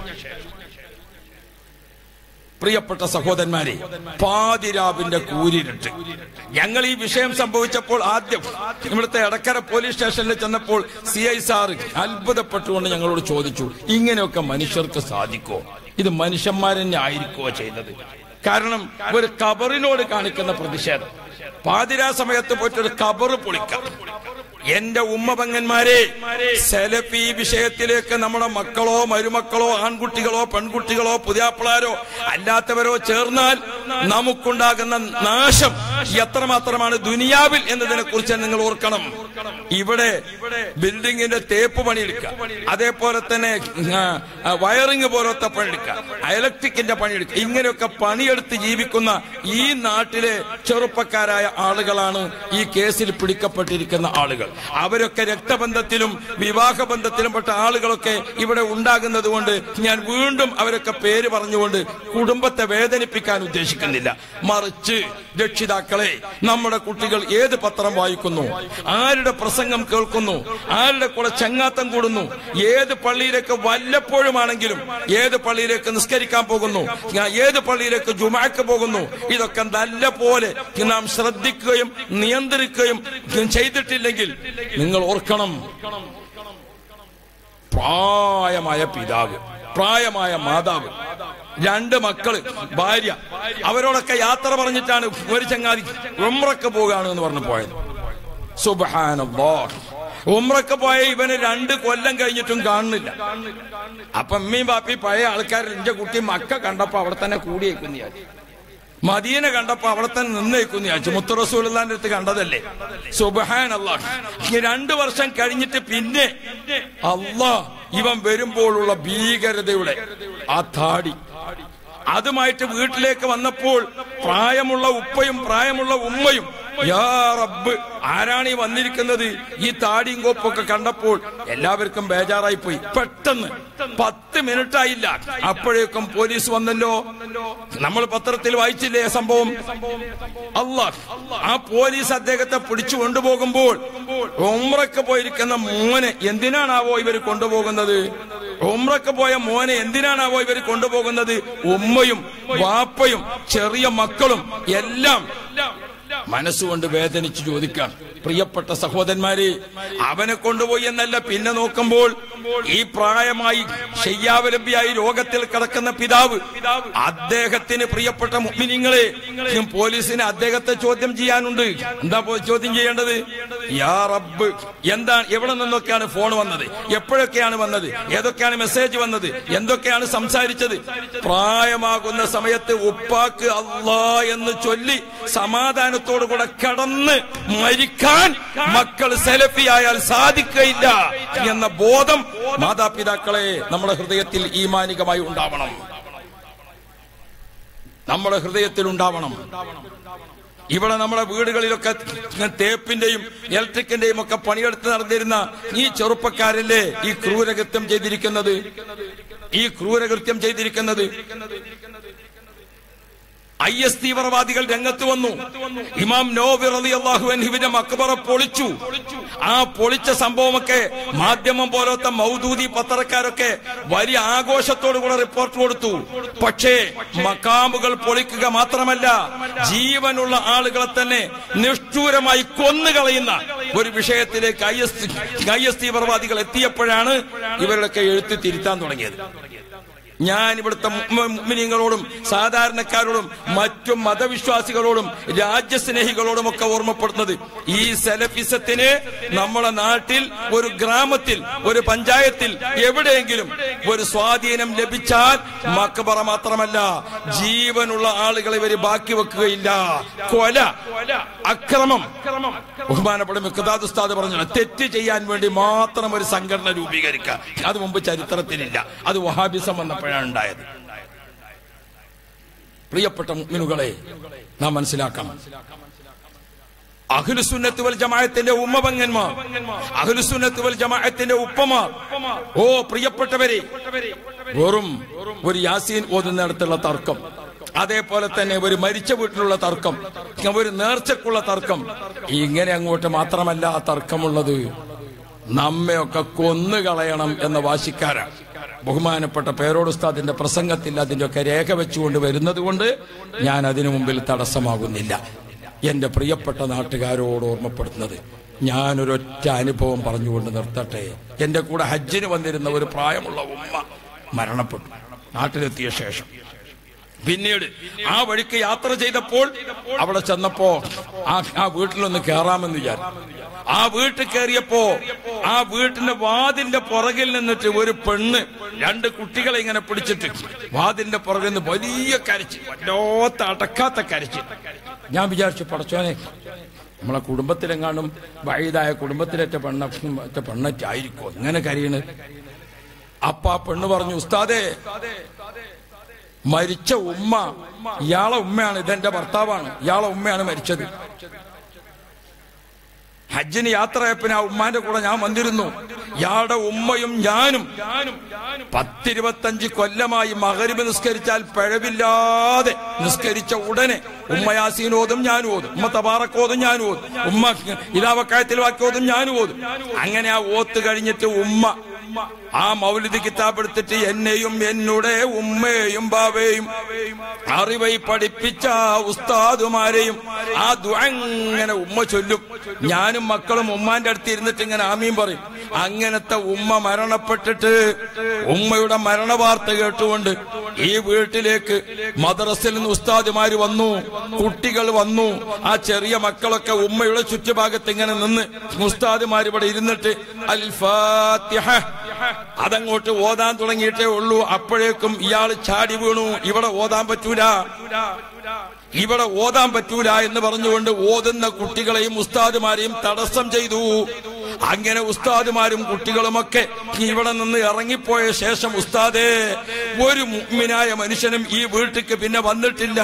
പ്രിയപ്പെട്ട സഹോദരന്മാരെ പാതിരാവിന്റെ കൂരിരുട്ട്. ഞങ്ങൾ ഈ വിഷയം സംഭവിച്ചപ്പോൾ ആദ്യം ഇവിടുത്തെ എടക്കര പോലീസ് സ്റ്റേഷനിൽ ചെന്നപ്പോൾ സി ഐ സാർ അത്ഭുതപ്പെട്ടുകൊണ്ട് ഞങ്ങളോട് ചോദിച്ചു, ഇങ്ങനെയൊക്കെ മനുഷ്യർക്ക് സാധിക്കോ? ഇത് മനുഷ്യന്മാരെന്നെ ആയിരിക്കോ ചെയ്തത്? കാരണം ഒരു ഖബറിനോട് കാണിക്കുന്ന പ്രതിഷേധം, പാതിരാ സമയത്ത് പോയിട്ടൊരു ഖബറ് പൊളിക്കാം. എന്റെ ഉമ്മപങ്ങന്മാരെ, സെലഫി വിഷയത്തിലേക്ക് നമ്മുടെ മക്കളോ മരുമക്കളോ ആൺകുട്ടികളോ പെൺകുട്ടികളോ പുതിയാപ്പിളാരോ അല്ലാത്തവരോ ചേർന്നാൽ നമുക്കുണ്ടാകുന്ന നാശം എത്രമാത്രമാണ് ദുനിയാവിൽ എന്നതിനെ കുറിച്ച് നിങ്ങൾ ഓർക്കണം. ഇവിടെ ബിൽഡിങ്ങിന്റെ തേപ്പ് പണിയെടുക്കുക, അതേപോലെ തന്നെ വയറിങ് പോലത്തെ പണിയെടുക്കുക, ഇലക്ട്രിക്കിന്റെ പണിയെടുക്കുക, ഇങ്ങനെയൊക്കെ പണിയെടുത്ത് ജീവിക്കുന്ന ഈ നാട്ടിലെ ചെറുപ്പക്കാരായ ആളുകളാണ് ഈ കേസിൽ പിടിക്കപ്പെട്ടിരിക്കുന്ന ആളുകൾ. അവരൊക്കെ രക്തബന്ധത്തിലും വിവാഹബന്ധത്തിലും പെട്ട ആളുകളൊക്കെ ഇവിടെ ഉണ്ടാകുന്നത് കൊണ്ട് ഞാൻ വീണ്ടും അവരൊക്കെ പേര് പറഞ്ഞുകൊണ്ട് കുടുംബത്തെ വേദനിപ്പിക്കാൻ ഉദ്ദേശിക്കുന്നില്ല. മറിച്ച് രക്ഷിതാക്കൾ പിതാക്കളെ, നമ്മുടെ കുട്ടികൾ ഏത് പത്രം വായിക്കുന്നു, ആരുടെ പ്രസംഗം കേൾക്കുന്നു, ആരുടെ കൂടെ ചങ്ങാത്തം കൂടുന്നു, ഏത് പള്ളിയിലേക്ക് വല്ലപ്പോഴുമാണെങ്കിലും ഏത് പള്ളിയിലേക്ക് നിസ്കരിക്കാൻ പോകുന്നു, ഏത് പള്ളിയിലേക്ക് ജുമാക്ക് പോകുന്നു, ഇതൊക്കെ നല്ല പോലെ നാം ശ്രദ്ധിക്കുകയും നിയന്ത്രിക്കുകയും ചെയ്തിട്ടില്ലെങ്കിൽ നിങ്ങൾ ഓർക്കണം, പ്രായമായ പിതാവ്, പ്രായമായ മാതാവ്, രണ്ട് മക്കള്, ഭാര്യ, അവരോടൊക്കെ യാത്ര പറഞ്ഞിട്ടാണ് ഒരു ചങ്ങാതി ഉംറക്ക് പോവുകയാണ് എന്ന് പറഞ്ഞു പോയത്. സുബ്ഹാനല്ലാഹ്, ഉംറക്ക് പോയ ഇവന് രണ്ട് കൊല്ലം കഴിഞ്ഞിട്ടും കാണുന്നില്ല. അപ്പൊ അമ്മയും ബാപ്പി പഴയ ആൾക്കാർ എന്റെ കുട്ടി മക്ക കണ്ടപ്പോ അവിടെ തന്നെ കൂടിയേക്കുന്ന വിചാരിച്ചു, മദീന കണ്ടപ്പോ അവിടെ തന്നെ നിന്നേക്കുന്ന വിചാരിച്ചു. മുത്ത് റസൂലുള്ളാഹിന്റെ അടുത്ത് കണ്ടതല്ലേ. സുബ്ഹാനല്ലാഹ്, രണ്ടു വർഷം കഴിഞ്ഞിട്ട് പിന്നെ അല്ലാഹ് ഇവൻ വരുമ്പോഴുള്ള ഭീകരതയുടെ ആ താടി, അതുമായിട്ട് വീട്ടിലേക്ക് വന്നപ്പോൾ പ്രായമുള്ള ഉപ്പയും പ്രായമുള്ള ഉമ്മയും, യാ റബ്ബ്, ആരാണ് ഈ വന്നിരിക്കുന്നത്? ഈ താടിയും കോപ്പൊക്കെ കണ്ടപ്പോൾ എല്ലാവർക്കും ബേജാറായി പോയി. പെട്ടെന്ന് പത്ത് മിനിറ്റ് ആയില്ല, അപ്പോഴേക്കും പോലീസ് വന്നല്ലോ. നമ്മൾ പത്രത്തിൽ വായിച്ചില്ലേ സംഭവം? അല്ലാഹ്, ആ പോലീസ് അദ്ദേഹത്തെ പിടിച്ചു കൊണ്ടുപോകുമ്പോൾ ഉംറക്ക് പോയിരിക്കുന്ന മോനെ എന്തിനാണാവോ ഇവർ കൊണ്ടുപോകുന്നത്? ഉംറക്ക് പോയ മോനെ എന്തിനാണാവോ ഇവർ കൊണ്ടുപോകുന്നത്? ഉമ്മയും വാപ്പയും ചെറിയ മക്കളും എല്ലാം മനസ്സുകൊണ്ട് വേദനിച്ച് ചോദിക്കാം, പ്രിയപ്പെട്ട സഹോദരന്മാരെ, അവനെ കൊണ്ടുപോയി എന്നല്ല, പിന്നെ നോക്കുമ്പോൾ ഈ പ്രായമായി ശയ്യാവലംബിയായി രോഗത്തിൽ കിടക്കുന്ന പിതാവ്, അദ്ദേഹത്തിന് പ്രിയപ്പെട്ട മുഅ്മിനീങ്ങളെ, പോലീസിന് അദ്ദേഹത്തെ ചോദ്യം ചെയ്യാനുണ്ട്. എന്താ ചോദ്യം ചെയ്യേണ്ടത്? യാ റബ്ബ്, എന്താണ്, എവിടെ നിന്നൊക്കെയാണ് ഫോൺ വന്നത്, എപ്പോഴൊക്കെയാണ് വന്നത്, ഏതൊക്കെയാണ് മെസ്സേജ് വന്നത്, എന്തൊക്കെയാണ് സംസാരിച്ചത്? പ്രായമാകുന്ന സമയത്ത് ഉപ്പാക്ക് അല്ലാ എന്ന് ചൊല്ലി സമാധാനത്തോടു കൂടെ കടന്ന് മരിക്കാൻ മക്കൾ സലഫിയായാൽ സാധിക്കയില്ല എന്ന ബോധം മാതാപിതാക്കളെ നമ്മുടെ ഹൃദയത്തിൽ ഈമാനികമായി ഉണ്ടാവണം, നമ്മുടെ ഹൃദയത്തിൽ ഉണ്ടാവണം. ഇവിടെ നമ്മുടെ വീടുകളിലൊക്കെ തേപ്പിന്റെയും ഇലക്ട്രിക്കിന്റെയും ഒക്കെ പണിയെടുത്ത് നടന്നിരുന്ന ഈ ചെറുപ്പക്കാരല്ലേ ഈ ക്രൂരകൃത്യം ചെയ്തിരിക്കുന്നത്? ഈ ക്രൂരകൃത്യം ചെയ്തിരിക്കുന്നത് ഐ എസ് തീവ്രവാദികൾ രംഗത്ത് വന്നു. ഇമാം നവവി റളിയല്ലാഹു അൻഹുവിന്റെ മക്ബറ പൊളിച്ചു. ആ പൊളിച്ച സംഭവമൊക്കെ മാധ്യമം പോലത്തെ മൗദൂദി പത്രക്കാരൊക്കെ വലിയ ആഘോഷത്തോടു കൂടെ റിപ്പോർട്ട് കൊടുത്തു. പക്ഷേ മക്കാമുകൾ പൊളിക്കുക മാത്രമല്ല, ജീവനുള്ള ആളുകളെ തന്നെ നിഷ്ഠൂരമായി കൊന്നുകളയുന്ന ഒരു വിഷയത്തിലേക്ക് ഐ എസ് ഐ എസ് തീവ്രവാദികൾ എത്തിയപ്പോഴാണ് ഇവരുടെയൊക്കെ എഴുത്ത് തിരുത്താൻ തുടങ്ങിയത്. ഞാൻ ഇവിടുത്തെ മുഅ്മിനീങ്ങളോടും സാധാരണക്കാരോടും മറ്റു മതവിശ്വാസികളോടും രാജ്യസ്നേഹികളോടും ഒക്കെ ഓർമ്മപ്പെടുന്നത്, ഈ സലഫിസത്തിന് നമ്മുടെ നാട്ടിൽ ഒരു ഗ്രാമത്തിൽ, ഒരു പഞ്ചായത്തിൽ എവിടെയെങ്കിലും ഒരു സ്വാധീനം ലഭിച്ചാൽ മക്ബറ മാത്രമല്ല, ജീവനുള്ള ആളുകളെ ഇവര് ബാക്കി വെക്കുകയില്ല. കൊല, അക്രമം. ബഹുമാനപ്പെട്ട മിഖ്ദാദ് ഉസ്താദ് പറഞ്ഞു, തെറ്റ് ചെയ്യാൻ വേണ്ടി മാത്രം ഒരു സംഘടന രൂപീകരിക്കുക, അത് മുമ്പ് ചരിത്രത്തിലില്ല. അത് വഹാബിസം വന്നപ്പോഴാണ് ഉണ്ടായത്. പ്രിയപ്പെട്ട മുഅ്മിനുകളെ, നാം മനസ്സിലാക്കണം, അഹ്ലുസുന്നത്ത് വൽ ജമാഅത്തിന്റെ ഉമ്മപെങ്ങന്മാർ, അഹ്ലുസുന്നത്ത് വൽ ജമാഅത്തിന്റെ ഉപ്പമാർ, ഓ പ്രിയപ്പെട്ടവരെ, വെറും ഒരു യാസീൻ ഓതുന്നിടത്തുള്ള തർക്കം, അതേപോലെ തന്നെ ഒരു മരിച്ച വീട്ടിലുള്ള തർക്കം, ഒരു നേർച്ചക്കുള്ള തർക്കം, ഇങ്ങനെ അങ്ങോട്ട് മാത്രമല്ല ആ തർക്കമുള്ളത്, നമ്മയൊക്കെ കൊന്നുകളയണം എന്ന വാശിക്കാരാണ്. ബഹുമാനപ്പെട്ട പേരോട് ഉസ്താദിന്റെ പ്രസംഗത്തിൽ അതിന്റെയൊക്കെ രേഖ വെച്ചുകൊണ്ട് വരുന്നത് കൊണ്ട് ഞാൻ അതിനു മുമ്പിൽ തടസ്സമാകുന്നില്ല. എന്റെ പ്രിയപ്പെട്ട നാട്ടുകാരോട് ഓർമ്മപ്പെടുത്തുന്നത്, ഞാനൊരൊറ്റ അനുഭവം പറഞ്ഞുകൊണ്ട് നിർത്തട്ടെ. എന്റെ കൂടെ ഹജ്ജിന് വന്നിരുന്ന ഒരു പ്രായമുള്ള ഉമ്മ മരണപ്പെട്ടു നാട്ടിലെത്തിയ ശേഷം. പിന്നീട് ആ വഴിക്ക് യാത്ര ചെയ്തപ്പോൾ അവിടെ ചെന്നപ്പോ ആ ആ വീട്ടിലൊന്ന് കയറാമെന്ന് വിചാരിച്ചു. ആ വീട്ടിൽ കയറിയപ്പോ ആ വീട്ടിന്റെ വാതിലിന്റെ പുറകിൽ നിന്നിട്ട് ഒരു പെണ്ണ് രണ്ട് കുട്ടികളെ ഇങ്ങനെ പിടിച്ചിട്ട് വാതിലിന്റെ പുറകിൽ നിന്ന് വലിയ കരച്ച്, വല്ലാത്ത അടക്കാത്ത കരച്ച്. ഞാൻ വിചാരിച്ചു, പടച്ചോനെ, നമ്മളെ കുടുംബത്തിലെങ്ങാണ്ടും വൈതായ കുടുംബത്തിലേറ്റ പെണ്ണ പെണ്ണറ്റായിരിക്കോ ഇങ്ങനെ കരയണ്. അപ്പ ആ പെണ്ണ് പറഞ്ഞു, ഉസ്താദേ, മരിച്ച ഉമ്മ, ഇയാളെ ഉമ്മയാണ്, ഇതെന്റെ ഭർത്താവാണ്, ഇയാളെ ഉമ്മയാണ് മരിച്ചത്. ഹജ്ജിന് യാത്രയപ്പിന് ആ ഉമ്മാന്റെ കൂടെ ഞാൻ വന്നിരുന്നു. ഇയാളുടെ ഉമ്മയും ഞാനും പത്തിരുപത്തഞ്ച് കൊല്ലമായി മഗ്‌രിബ് നിസ്കരിച്ചാൽ പിഴവില്ലാതെ നിസ്കരിച്ച ഉടനെ ഉമ്മ യാസീൻ ഓതും, ഞാനും ഓതും. ഉമ്മ തബാറക് ഓതും, ഞാനും ഓതും. ഉമ്മ ഇദാ വഖഅത്തിൽ വാഖിഅ ഓതും, ഞാനും ഓതും. അങ്ങനെ ആ ഓത്ത് കഴിഞ്ഞിട്ട് ഉമ്മ ആ മൗലിദ് കിതാബ് എടുത്തിട്ട് എന്നെയും എന്നുടെ ഉമ്മയെയും ബാവയെയും അറിവൈ പഠിപ്പിച്ച ഉസ്താദുമാരെയും ആ ദുആ ഇങ്ങനെ ഉമ്മ ചൊല്ലും. ഞാനും മക്കളും ഉമ്മാന്റെ അടുത്ത് ഇരുന്നിട്ട് ഇങ്ങനെ ആമീൻ പറയും. അങ്ങനത്തെ ഉമ്മ മരണപ്പെട്ടിട്ട് ഉമ്മയുടെ മരണ വാർത്ത കേട്ടുകൊണ്ട് ഈ വീട്ടിലേക്ക് മദ്രസയിൽ നിന്ന് ഉസ്താദുമാര് വന്നു, കുട്ടികൾ വന്നു. ആ ചെറിയ മക്കളൊക്കെ ഉമ്മയുടെ ചുറ്റുഭാഗത്ത് ഇങ്ങനെ നിന്ന് ഉസ്താദുമാർ ഇവിടെ ഇരുന്നിട്ട് അൽ ഫാത്തിഹ അതങ്ങോട്ട് ഓതാൻ തുടങ്ങിയിട്ടേ ഉള്ളൂ. അപ്പോഴേക്കും ഇയാൾ ചാടി വീണു. ഇവിടെ ഓതാൻ പറ്റൂല, ഇവിടെ ഓതാൻ പറ്റൂല എന്ന് പറഞ്ഞുകൊണ്ട് ഓതുന്ന കുട്ടികളെയും ഉസ്താദുമാരെയും തടസ്സം ചെയ്തു. അങ്ങനെ ഉസ്താദുമാരും കുട്ടികളുമൊക്കെ ഇവിടെ നിന്ന് ഇറങ്ങിപ്പോയ ശേഷം ഉസ്താദേ, ഒരു മുഅ്മിനായ മനുഷ്യനും ഈ വീട്ടിക്ക് പിന്നെ വന്നിട്ടില്ല.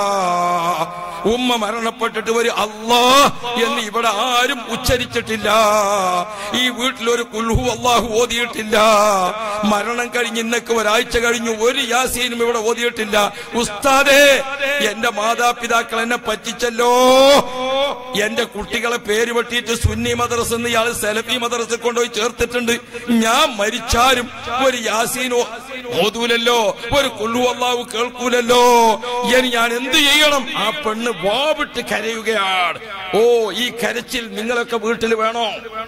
ഉമ്മ മരണപ്പെട്ടിട്ട് ഒരു അല്ലാഹ് എന്ന് ഇവിടെ ആരും ഉച്ചരിച്ചിട്ടില്ല. ഈ വീട്ടിൽ ഒരു ഖുൽ ഹു അല്ലാഹു ഓതിയിട്ടില്ല. മരണം കഴിഞ്ഞ് ഇന്നൊക്കെ ഒരാഴ്ച കഴിഞ്ഞു, ഒരു യാസീനും ഇവിടെ ഓതിയിട്ടില്ല. ഉസ്താദേ, എന്റെ മാതാപിതാക്കൾ എന്നെ പറ്റിച്ചല്ലോ. എന്റെ കുട്ടികളെ പേര് വെട്ടിയിട്ട് സുന്നി മദ്രസ എന്ന് ഇയാൾ സലഫി മദ്രസ കൊണ്ടുപോയി ചേർത്തിട്ടുണ്ട്. ഞാൻ മരിച്ചാലും ഒരു യാസീനോ ഓതൂലല്ലോ, ഒരു ഖുൽ ഹു അല്ലാഹു കേൾക്കൂലല്ലോ. ഇനി ഞാൻ എന്ത് ചെയ്യണം? ആ പെണ്ണ് വാവിട്ട് കരയുകയാണ്. ഓ, ഈ കരച്ചിൽ നിങ്ങളൊക്കെ വീട്ടിൽ വേണോ?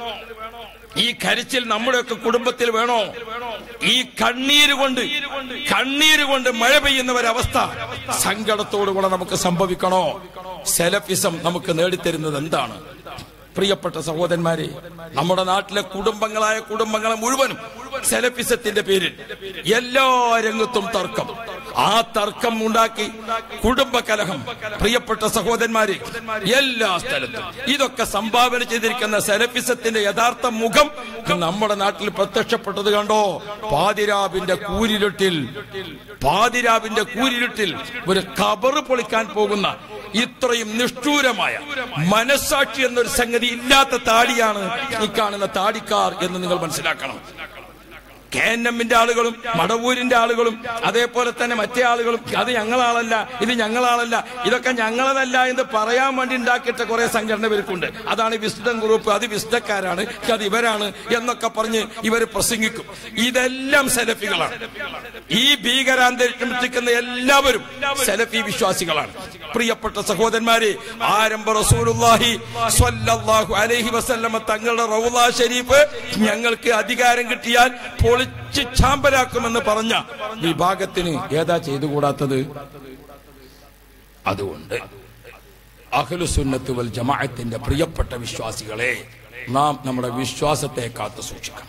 ഈ കരച്ചിൽ നമ്മുടെയൊക്കെ കുടുംബത്തിൽ വേണോ? ഈ കണ്ണീര് കൊണ്ട് കണ്ണീര് കൊണ്ട് മഴ പെയ്യുന്ന ഒരവസ്ഥ സങ്കടത്തോടുകൂടെ നമുക്ക് സംഭവിക്കണോ? സെലഫിസം നമുക്ക് നേടിത്തരുന്നത് എന്താണ്? പ്രിയപ്പെട്ട സഹോദരന്മാരെ, നമ്മുടെ നാട്ടിലെ കുടുംബങ്ങളായ കുടുംബങ്ങളെ മുഴുവനും സെലഫിസത്തിന്റെ പേരിൽ എല്ലാ രംഗത്തും തർക്കം. ആ തർക്കം ഉണ്ടാക്കി കുടുംബകലഹം. പ്രിയപ്പെട്ട സഹോദരന്മാരെ, എല്ലാ സ്ഥലത്തും ഇതൊക്കെ സംഭാവന ചെയ്തിരിക്കുന്ന സെലഫിസത്തിന്റെ യഥാർത്ഥ മുഖം നമ്മുടെ നാട്ടിൽ പ്രത്യക്ഷപ്പെട്ടത് കണ്ടോ? പാതിരാവിന്റെ കൂരിരുട്ടിൽ പാതിരാവിന്റെ കൂരിരുട്ടിൽ ഒരു ഖബറ് പൊളിക്കാൻ പോകുന്ന ഇത്രയും നിഷ്ഠൂരമായ മനസ്സാക്ഷി എന്നൊരു സംഗതി ഇല്ലാത്ത താടിയാണ് ഈ കാണുന്ന താടിക്കാർ എന്ന് നിങ്ങൾ മനസ്സിലാക്കണം. കെ എൻ എമ്മിന്റെ ആളുകളും മടവൂരിന്റെ ആളുകളും അതേപോലെ തന്നെ മറ്റേ ആളുകളും അത് ഞങ്ങളാളല്ല, ഇത് ഞങ്ങളാളല്ല, ഇതൊക്കെ ഞങ്ങളതല്ല എന്ന് പറയാൻ വേണ്ടി ഉണ്ടാക്കിയിട്ട കുറെ സംഘടന ഇവർക്കുണ്ട്. അതാണ് വിസ്ഡം ഗ്രൂപ്പ്, അത് വിസ്ഡക്കാരാണ്, അത് ഇവരാണ് എന്നൊക്കെ പറഞ്ഞ് ഇവർ പ്രസംഗിക്കും. ഇതെല്ലാം സെലഫികളാണ്. ഈ ഭീകരാന്തരീക്ഷം സൃഷ്ടിക്കുന്ന എല്ലാവരും സെലഫി വിശ്വാസികളാണ്. പ്രിയപ്പെട്ട സഹോദരന്മാരെ, ആരംഭ റസൂലുള്ളാഹി സ്വല്ലല്ലാഹു അലൈഹി വസല്ലമ തങ്ങളുടെ റൗള ശരീഫ് ഞങ്ങൾക്ക് അധികാരം കിട്ടിയാൽ പൊളിച്ച് ചാമ്പലാക്കുമെന്ന് പറഞ്ഞ വിഭാഗത്തിന് ഏതാ ചെയ്തുകൂടാത്തത്? അതുകൊണ്ട് അഹ്ലുസുന്നത്ത് വൽ ജമാഅത്തിന്റെ പ്രിയപ്പെട്ട വിശ്വാസികളെ, നാം നമ്മുടെ വിശ്വാസത്തെ കാത്തു സൂക്ഷിക്കണം.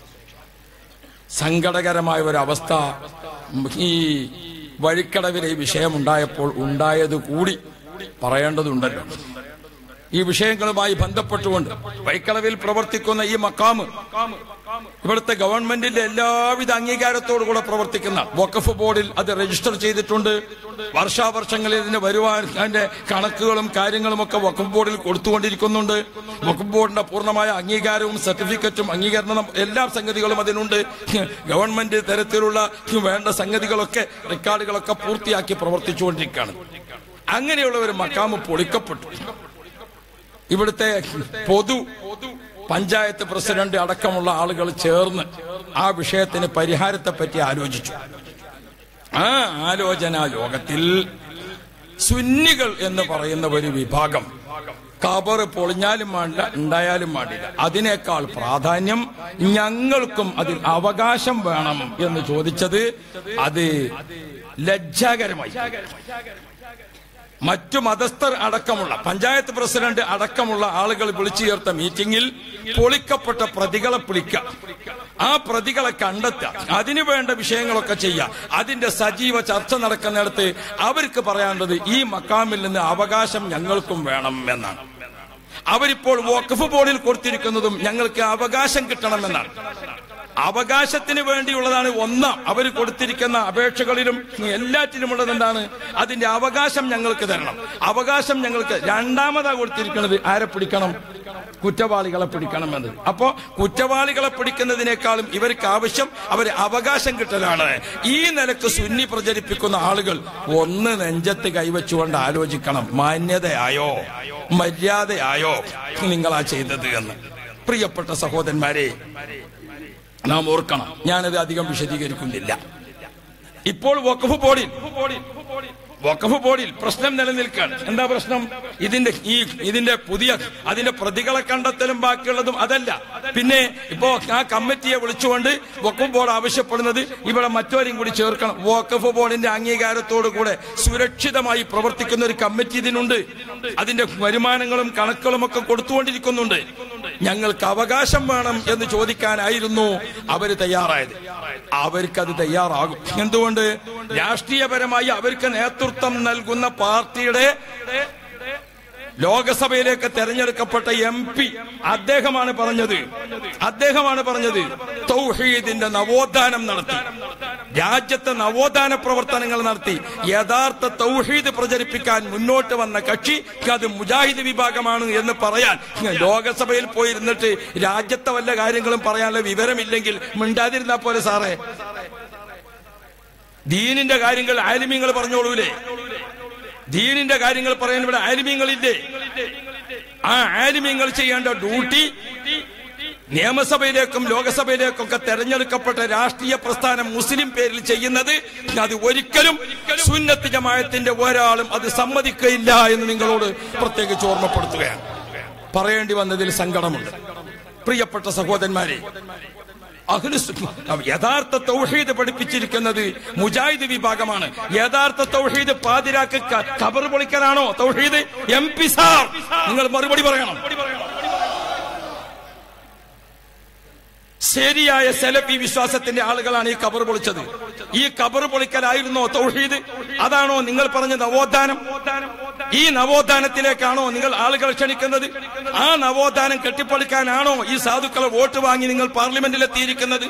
സങ്കടകരമായ ഒരവസ്ഥ ഈ വഴിക്കടവിലെ ഈ വിഷയമുണ്ടായപ്പോൾ ഉണ്ടായത് കൂടി പറയേണ്ടതുണ്ടല്ലോ. ഈ വിഷയങ്ങളുമായി ബന്ധപ്പെട്ടുകൊണ്ട് വഴിക്കടവിൽ പ്രവർത്തിക്കുന്ന ഈ മക്കാമ് ഇവിടുത്തെ ഗവൺമെന്റിന്റെ എല്ലാവിധ അംഗീകാരത്തോടുകൂടെ പ്രവർത്തിക്കുന്ന വഖഫ് ബോർഡിൽ അത് രജിസ്റ്റർ ചെയ്തിട്ടുണ്ട്. വർഷാവർഷങ്ങളിൽ ഇതിന് വരുവാൻ അതിന്റെ കണക്കുകളും കാര്യങ്ങളും ഒക്കെ വഖഫ് ബോർഡിൽ കൊടുത്തുകൊണ്ടിരിക്കുന്നുണ്ട്. വഖഫ് ബോർഡിന്റെ പൂർണ്ണമായ അംഗീകാരവും സർട്ടിഫിക്കറ്റും അംഗീകരണം എല്ലാ സംഗതികളും അതിനുണ്ട്. ഗവൺമെന്റ് തരത്തിലുള്ള വേണ്ട സംഗതികളൊക്കെ റെക്കോർഡുകളൊക്കെ പൂർത്തിയാക്കി പ്രവർത്തിച്ചുകൊണ്ടിരിക്കുകയാണ്. അങ്ങനെയുള്ള ഒരു മക്കാമ് പൊളിക്കപ്പെട്ടു. ഇവിടുത്തെ പൊതു പഞ്ചായത്ത് പ്രസിഡന്റ് അടക്കമുള്ള ആളുകൾ ചേർന്ന് ആ വിഷയത്തിന് പരിഹാരത്തെ പറ്റി ആലോചിച്ചു. ആ ആലോചനാ യോഗത്തിൽ സുന്നികൾ എന്ന് പറയുന്ന ഒരു വിഭാഗം ഖബർ പൊളിഞ്ഞാലും വേണ്ട, ഉണ്ടായാലും വേണ്ടില്ല, അതിനേക്കാൾ പ്രാധാന്യം ഞങ്ങൾക്കും അതിൽ അവകാശം വേണം എന്ന് ചോദിച്ചത് അത് ലജ്ജാകരമായി. മറ്റു മതസ്ഥർ അടക്കമുള്ള പഞ്ചായത്ത് പ്രസിഡന്റ് അടക്കമുള്ള ആളുകൾ വിളിച്ചു ചേർത്ത മീറ്റിംഗിൽ പൊളിക്കപ്പെട്ട പ്രതികളെ പിടിക്കുക, ആ പ്രതികളെ കണ്ടെത്തുക, അതിനു വേണ്ട വിഷയങ്ങളൊക്കെ ചെയ്യുക. അതിന്റെ സജീവ ചർച്ച നടക്കുന്നിടത്ത് അവർക്ക് പറയാനുള്ളത് ഈ മക്കാമിൽ നിന്ന് അവകാശം ഞങ്ങൾക്കും വേണം എന്നാണ്. അവരിപ്പോൾ വഖഫ് ബോർഡിൽ കൊടുത്തിരിക്കുന്നതും ഞങ്ങൾക്ക് അവകാശം കിട്ടണമെന്നാണ്. അവകാശത്തിന് വേണ്ടിയുള്ളതാണ് ഒന്ന്. അവർ കൊടുത്തിരിക്കുന്ന അപേക്ഷകളിലും എല്ലാറ്റിലുമുള്ളത് എന്താണ്? അതിന്റെ അവകാശം ഞങ്ങൾക്ക് തരണം, അവകാശം ഞങ്ങൾക്ക്. രണ്ടാമതാ കൊടുത്തിരിക്കുന്നത് ആരെ പിടിക്കണം? കുറ്റവാളികളെ പിടിക്കണമെന്ന്. അപ്പോ കുറ്റവാളികളെ പിടിക്കുന്നതിനേക്കാളും ഇവർക്ക് ആവശ്യം അവർ അവകാശം കിട്ടലാണ്. ഈ നിലക്ക് സുന്നി പ്രചരിപ്പിക്കുന്ന ആളുകൾ ഒന്ന് നെഞ്ചത്ത് കൈവച്ചുകൊണ്ട് ആലോചിക്കണം, മാന്യതയായോ മര്യാദയായോ നിങ്ങളാ ചെയ്തത് എന്ന്. പ്രിയപ്പെട്ട സഹോദരന്മാരെ, നാം ഓർക്കണം, ഞാനത് അധികം വിശദീകരിക്കുന്നില്ല. ഇപ്പോൾ വഖഫ് ബോർഡിൽ വഖഫ് ബോർഡിൽ പ്രശ്നം നിലനിൽക്കുകയാണ്. എന്താ പ്രശ്നം? ഇതിന്റെ ഈ ഇതിന്റെ പുതിയ അതിന്റെ പ്രതികളെ കണ്ടെത്തലും ബാക്കിയുള്ളതും അതല്ല. പിന്നെ ഇപ്പോ ആ കമ്മിറ്റിയെ വിളിച്ചുകൊണ്ട് വഖഫ് ബോർഡ് ആവശ്യപ്പെടുന്നത് ഇവിടെ മറ്റോരെയും കൂടി ചേർക്കണം. വഖഫ് ബോർഡിന്റെ അംഗീകാരത്തോടു കൂടെ സുരക്ഷിതമായി പ്രവർത്തിക്കുന്ന ഒരു കമ്മിറ്റി ഇതിനുണ്ട്. അതിന്റെ വരുമാനങ്ങളും കണക്കുകളും ഒക്കെ കൊടുത്തുകൊണ്ടിരിക്കുന്നുണ്ട്. ഞങ്ങൾക്ക് അവകാശം വേണം എന്ന് ചോദിക്കാനായിരുന്നു അവര് തയ്യാറായത്. അവർക്കത് തയ്യാറാകും. എന്തുകൊണ്ട്? രാഷ്ട്രീയപരമായി അവർക്ക് നേതൃത്വം നൽകുന്ന പാർട്ടിയുടെ ലോകസഭയിലേക്ക് തെരഞ്ഞെടുക്കപ്പെട്ട എം പി അദ്ദേഹമാണ് പറഞ്ഞത് അദ്ദേഹമാണ് പറഞ്ഞത് തൗഹീദിന്റെ നവോത്ഥാനം നടത്തി, രാജ്യത്തെ നവോത്ഥാന പ്രവർത്തനങ്ങൾ നടത്തി യഥാർത്ഥ തൗഹീദ് പ്രചരിപ്പിക്കാൻ മുന്നോട്ട് വന്ന കക്ഷി അത് മുജാഹിദ് വിഭാഗമാണ് എന്ന് പറയാൻ ലോകസഭയിൽ പോയിരുന്നിട്ട് രാജ്യത്തെ വല്ല കാര്യങ്ങളും പറയാനുള്ള വിവരമില്ലെങ്കിൽ മിണ്ടാതിരുന്നാ പോലെ സാറേ. ദീനിന്റെ കാര്യങ്ങൾ ആലിമീങ്ങൾ പറഞ്ഞോളൂലേ? ദീനിന്റെ കാര്യങ്ങൾ പറയാൻ ഇവിടെ ആലിമീങ്ങളില്ലേ? ആ ആലിമീങ്ങൾ ചെയ്യേണ്ട ഡ്യൂട്ടി നിയമസഭയിലേക്കും ലോകസഭയിലേക്കും ഒക്കെ തെരഞ്ഞെടുക്കപ്പെട്ട രാഷ്ട്രീയ പ്രസ്ഥാനം മുസ്ലിം പേരിൽ ചെയ്യുന്നത് അത് ഒരിക്കലും സുന്നത്ത് ജമാഅത്തിന്റെ ഒരാളും അത് സമ്മതിക്കയില്ല എന്ന് നിങ്ങളോട് പ്രത്യേകിച്ച് ഓർമ്മപ്പെടുത്തുകയാണ്. പറയേണ്ടി വന്നതിൽ സങ്കടമുണ്ട്. പ്രിയപ്പെട്ട സഹോദരന്മാരെ, യഥാർത്ഥ തൗഹീദ് പഠിപ്പിച്ചിരിക്കുന്നത് മുജാഹിദ് വിഭാഗമാണ്. യഥാർത്ഥ തൗഹീദ് പാതിരാക്ക് ഖബർ പൊളിക്കലാണോ തൗഹീദ്? എം പി സാർ, നിങ്ങൾ മറുപടി പറയണം. ശരിയായ സലഫി വിശ്വാസത്തിന്റെ ആളുകളാണ് ഈ ഖബർ പൊളിച്ചത്. ഈ ഖബർ പൊളിക്കലായിരുന്നോ തൗഹീദ്? അതാണോ നിങ്ങൾ പറഞ്ഞ നവോത്ഥാനം? ഈ നവോത്ഥാനത്തിലേക്കാണോ നിങ്ങൾ ആളുകൾ ക്ഷണിക്കുന്നത്? ആ നവോത്ഥാനം കെട്ടിപ്പളിക്കാനാണോ ഈ സാധുക്കളെ വോട്ട് വാങ്ങി നിങ്ങൾ പാർലമെന്റിൽ എത്തിയിരിക്കുന്നത്?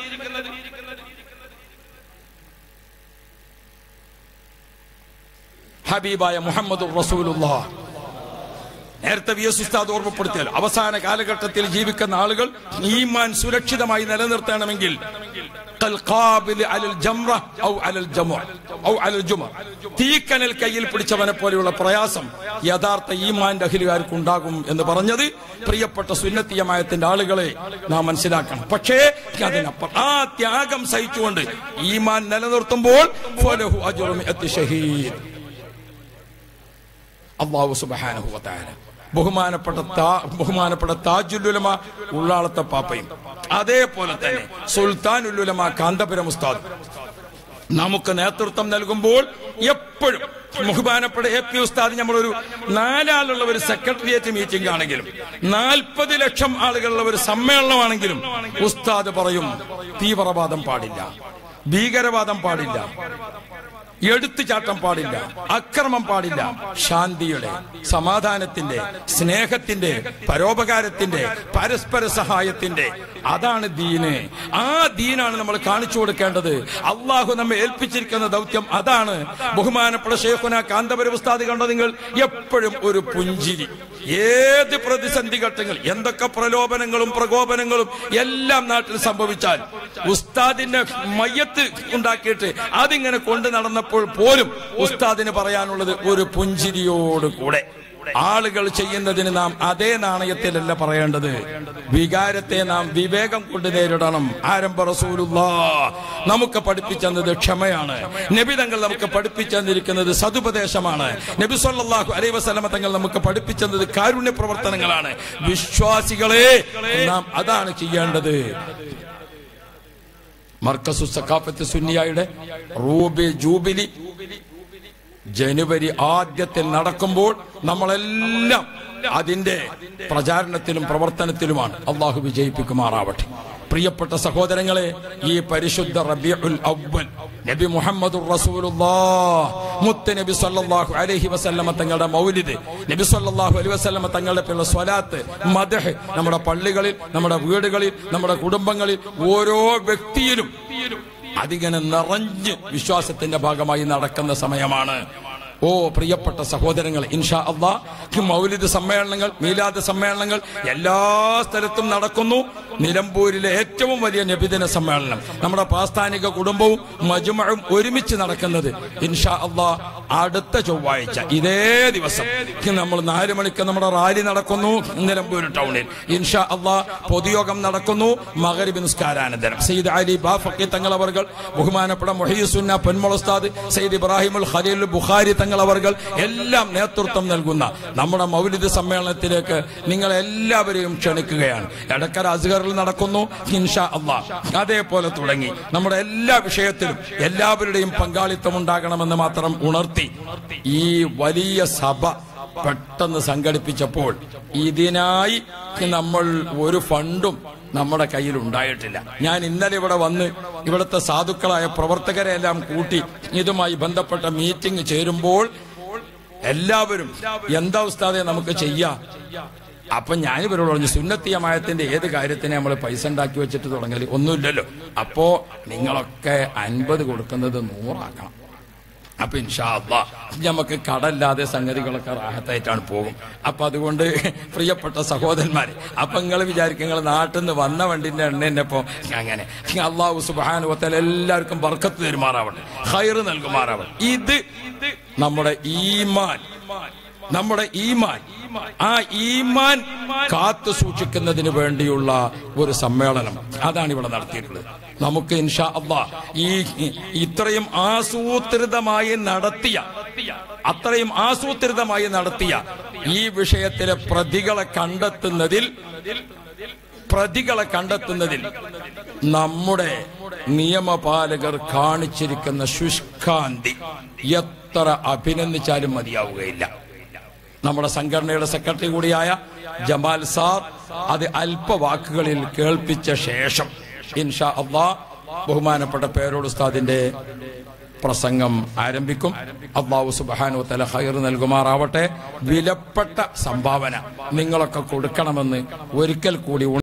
ഹബീബായ മുഹമ്മദുർ റസൂലുള്ളാഹ് നേരത്തെ വി എസ് ഉസ്താദ് ഓർമ്മപ്പെടുത്തിയാൽ അവസാന കാലഘട്ടത്തിൽ ജീവിക്കുന്ന ആളുകൾ ഈമാൻ സുരക്ഷിതമായി നിലനിർത്തണമെങ്കിൽ തീക്കനൽ കയ്യിൽ പിടിച്ചവനെ പോലെയുള്ള പ്രയാസം യഥാർത്ഥ ഈമാന്റെ അഖിലുകാർക്ക് ഉണ്ടാകും എന്ന് പറഞ്ഞത് പ്രിയപ്പെട്ട സുന്നത്തി ജമാഅത്തിന്റെ ആളുകളെ നാം മനസ്സിലാക്കണം. പക്ഷേ അതിനപ്പുറം ആ ത്യാഗം സഹിച്ചുകൊണ്ട് ഈമാൻ നിലനിർത്തുമ്പോൾ ഫലഹു അജ്റുൻ ഷഹീദ്. അല്ലാഹു സുബ്ഹാനഹു വ തആല ബഹുമാനപ്പെട്ട ബഹുമാനപ്പെട്ട താജുൽ ഉലമ ഉള്ളാളത്തെ പാപ്പയും അതേപോലെ തന്നെ സുൽത്താനുൽ ഉലമ കാന്തപുരം ഉസ്താദ് നമുക്ക് നേതൃത്വം നൽകുമ്പോൾ എപ്പോഴും ബഹുമാനപ്പെട്ട എ പി ഉസ്താദ് നമ്മളൊരു നാലാളുള്ള ഒരു സെക്രട്ടേറിയറ്റ് മീറ്റിംഗ് ആണെങ്കിലും നാൽപ്പത് ലക്ഷം ആളുകളുള്ള ഒരു സമ്മേളനമാണെങ്കിലും ഉസ്താദ് പറയും തീവ്രവാദം പാടില്ല, ഭീകരവാദം പാടില്ല, എടുത്തുചാട്ടം പാടില്ല, അക്രമം പാടില്ല. ശാന്തിയുടെ, സമാധാനത്തിന്റെ, സ്നേഹത്തിന്റെ, പരോപകാരത്തിന്റെ, പരസ്പര സഹായത്തിന്റെ അതാണ് ദീന്. ആ ദീനാണ് നമ്മൾ കാണിച്ചു കൊടുക്കേണ്ടത്. അള്ളാഹു നമ്മെ ഏൽപ്പിച്ചിരിക്കുന്ന ദൗത്യം അതാണ്. ബഹുമാനപ്പെട്ട ശൈഖുനാ കാന്തപുരം ഉസ്താദ് കണ്ടോ നിങ്ങൾ? എപ്പോഴും ഒരു പുഞ്ചിരി. ഏത് പ്രതിസന്ധി ഘട്ടങ്ങൾ, എന്തൊക്കെ പ്രലോഭനങ്ങളും പ്രകോപനങ്ങളും എല്ലാം നാട്ടിൽ സംഭവിച്ചാൽ ഉസ്താദിന്റെ മയ്യത്ത് ഉണ്ടാക്കിയിട്ട് അതിങ്ങനെ കൊണ്ടു നടന്നപ്പോൾ പോലും ഉസ്താദിന് പറയാനുള്ളത് ഒരു പുഞ്ചിരിയോടുകൂടെ. ആളുകൾ ചെയ്യുന്നതിന് നാം അതേ നാണയത്തിലല്ല പറയേണ്ടത്. വികാരത്തെ നാം വിവേകം കൊണ്ട് നേരിടണം. ആരംഭ റസൂലുള്ളാഹ് നമുക്ക് പഠിപ്പിച്ചത് ക്ഷമയാണ്. നബി തങ്ങൾ നമുക്ക് പഠിപ്പിച്ചിരിക്കുന്നത് സതുപദേശമാണ്. നബി സല്ലല്ലാഹു അലൈഹി വസല്ലമ തങ്ങൾ നമുക്ക് പഠിപ്പിച്ചത് കാരുണ്യ പ്രവർത്തനങ്ങളാണ്. വിശ്വാസികളെ നാം അതാണ് ചെയ്യേണ്ടത്. മർക്കസു സഖാഫത്ത് സുന്നിയയുടെ റൂബി ജൂബിലി ജനുവരി ആദ്യത്തിൽ നടക്കുമ്പോൾ നമ്മളെല്ലാം അതിന്റെ പ്രചാരണത്തിലും പ്രവർത്തനത്തിലുമാണ്. അള്ളാഹു വിജയിപ്പിക്കുമാറാവട്ടെ. പ്രിയപ്പെട്ട സഹോദരങ്ങളെ, ഈ പരിശുദ്ധ റബീഉൽ അവ്വൽ നബി മുഹമ്മദുർ റസൂലുള്ളാഹ് മുത്ത് നബി സല്ലല്ലാഹു അലൈഹി വസല്ലമ തങ്ങളുടെ മൗലിദ്, നബി സല്ലല്ലാഹു അലൈഹി വസല്ലമ തങ്ങളുടെ പേരുള്ള സ്വലാത്ത്, മദ്ഹ് നമ്മുടെ പള്ളികളിൽ, നമ്മുടെ വീടുകളിൽ, നമ്മുടെ കുടുംബങ്ങളിൽ, ഓരോ വ്യക്തിയിലും അതിങ്ങനെ നിറഞ്ഞ് വിശ്വാസത്തിന്റെ ഭാഗമായി നടക്കുന്ന സമയമാണ്. ഓ പ്രിയപ്പെട്ട സഹോദരങ്ങൾ, ഇൻഷാ അല്ലാഹ് മൗലിദ് സമ്മേളനങ്ങൾ, മീലാദ് സമ്മേളനങ്ങൾ എല്ലാ സ്ഥലത്തും നടക്കുന്നു. നിലമ്പൂരിലെ ഏറ്റവും വലിയ നബിദിന സമ്മേളനം നമ്മുടെ പ്രാസ്ഥാനിക കുടുംബവും മജ്മഉം ഒരുമിച്ച് നടക്കുന്നത് ഇൻഷാ അല്ലാഹ് അടുത്ത ചൊവ്വാഴ്ച ഇതേ ദിവസം നമ്മൾ നാല് മണിക്ക് നമ്മുടെ റാലി നടക്കുന്നു നിലമ്പൂർ ടൗണിൽ. ഇൻഷാ അല്ലാഹ് പൊതുയോഗം നടക്കുന്നു മഗ്രിബ് നിസ്കാരാനന്തരം. സയ്യിദ് അലി ബാഫഖി തങ്ങൾ അവർകൾ, ബഹുമാനപ്പെട്ട മുഹയ്യിസുന്ന പൊന്മുള ഉസ്താദ്, സയ്യിദ് ഇബ്രാഹിമുൽ ഖലീൽ ബുഖാരി തങ്ങൾ അവർകൾ എല്ലാം നേതൃത്വം നൽകുന്ന നമ്മുടെ മൗലിദ് സമ്മേളനത്തിലേക്ക് നിങ്ങൾ എല്ലാവരെയും ക്ഷണിക്കുകയാണ്. എടക്കര അസ്ഗറിൽ നടക്കുന്നു ഇൻഷാ അല്ലാഹ്. അതേപോലെ തുടങ്ങി നമ്മുടെ എല്ലാ വിഷയത്തിലും എല്ലാവരുടെയും പങ്കാളിത്തം ഉണ്ടാകണമെന്ന് മാത്രം ഉണർത്തി ഈ വലിയ സഭ പെട്ടെന്ന് സംഘടിപ്പിച്ചപ്പോൾ ഇതിനായി നമ്മൾ ഒരു ഫണ്ടും നമ്മുടെ കയ്യിൽ ഉണ്ടായിട്ടില്ല. ഞാൻ ഇന്നലെ ഇവിടെ വന്ന് ഇവിടുത്തെ സാധുക്കളായ പ്രവർത്തകരെ എല്ലാം കൂട്ടി ഇതുമായി ബന്ധപ്പെട്ട മീറ്റിംഗ് ചേരുമ്പോൾ എല്ലാവരും എന്താ ഉസ്താദെ നമുക്ക് ചെയ്യാം. അപ്പൊ ഞാൻ ഇവരോട് പറഞ്ഞു, സുന്നത്തിയമായത്തിന്റെ ഏത് കാര്യത്തിന് നമ്മൾ പൈസ ഉണ്ടാക്കി വെച്ചിട്ട് തുടങ്ങല് ഒന്നുമില്ലല്ലോ. അപ്പോ നിങ്ങളൊക്കെ അൻപത് കൊടുക്കുന്നത് നൂറാക്കണം. അപ്പൊ ഇൻഷാ അല്ലാഹ് നമുക്ക് കടല്ലാതെ സംഗതികളൊക്കെ റാഹത്തായിട്ടാണ് പോകും. അപ്പൊ അതുകൊണ്ട് പ്രിയപ്പെട്ട സഹോദരന്മാരെ, അപ്പൊ നിങ്ങൾ വിചാരിക്കും നിങ്ങൾ നാട്ടിൽ നിന്ന് വന്ന വണ്ടിന്റെ എണ്ണ തന്നെ ഇപ്പൊ അങ്ങനെ. അല്ലാഹു സുബ്ഹാനഹു വ തആല എല്ലാവർക്കും ബർക്കത്ത് തരുമാറാവട്ടെ, ഖൈർ നൽകുമാറാവട്ടെ. ഇത് നമ്മുടെ ഈമാൻ, നമ്മുടെ ഈമാൻ, ആ ഈമാൻ കാത്തു സൂക്ഷിക്കുന്നതിന് വേണ്ടിയുള്ള ഒരു സമ്മേളനം അതാണ് ഇവിടെ നടത്തിയിട്ടുള്ളത്. നമുക്ക് ഇൻഷാ അല്ലാഹ് ഈ ഇത്രയും ആസൂത്രിതമായി നടത്തിയ അത്രയും ആസൂത്രിതമായി നടത്തിയ ഈ വിഷയത്തിലെ പ്രതികളെ കണ്ടെത്തുന്നതിൽ പ്രതികളെ കണ്ടെത്തുന്നതിൽ നമ്മുടെ നിയമപാലകർ കാണിച്ചിരിക്കുന്ന ശുഷ്കാന്തി എത്ര അഭിനന്ദിച്ചാലും മതിയാവുകയില്ല. നമ്മുടെ സംഘടനയുടെ സെക്രട്ടറി കൂടിയായ ജമാൽ സാർ അത് അല്പ വാക്കുകളിൽ കേൾപ്പിച്ച ശേഷം ഇൻഷാ അല്ലാഹ് ബഹുമാനപ്പെട്ട പേരോട് ഉസ്താദിന്റെ പ്രസംഗം ആരംഭിക്കും. അല്ലാഹു സുബ്ഹാനഹു വ തആല ഖൈർ നൽകുമാറാവട്ടെ. വിലപ്പെട്ട സംഭാവന നിങ്ങളൊക്കെ കൊടുക്കണമെന്ന് ഒരിക്കൽ കൂടി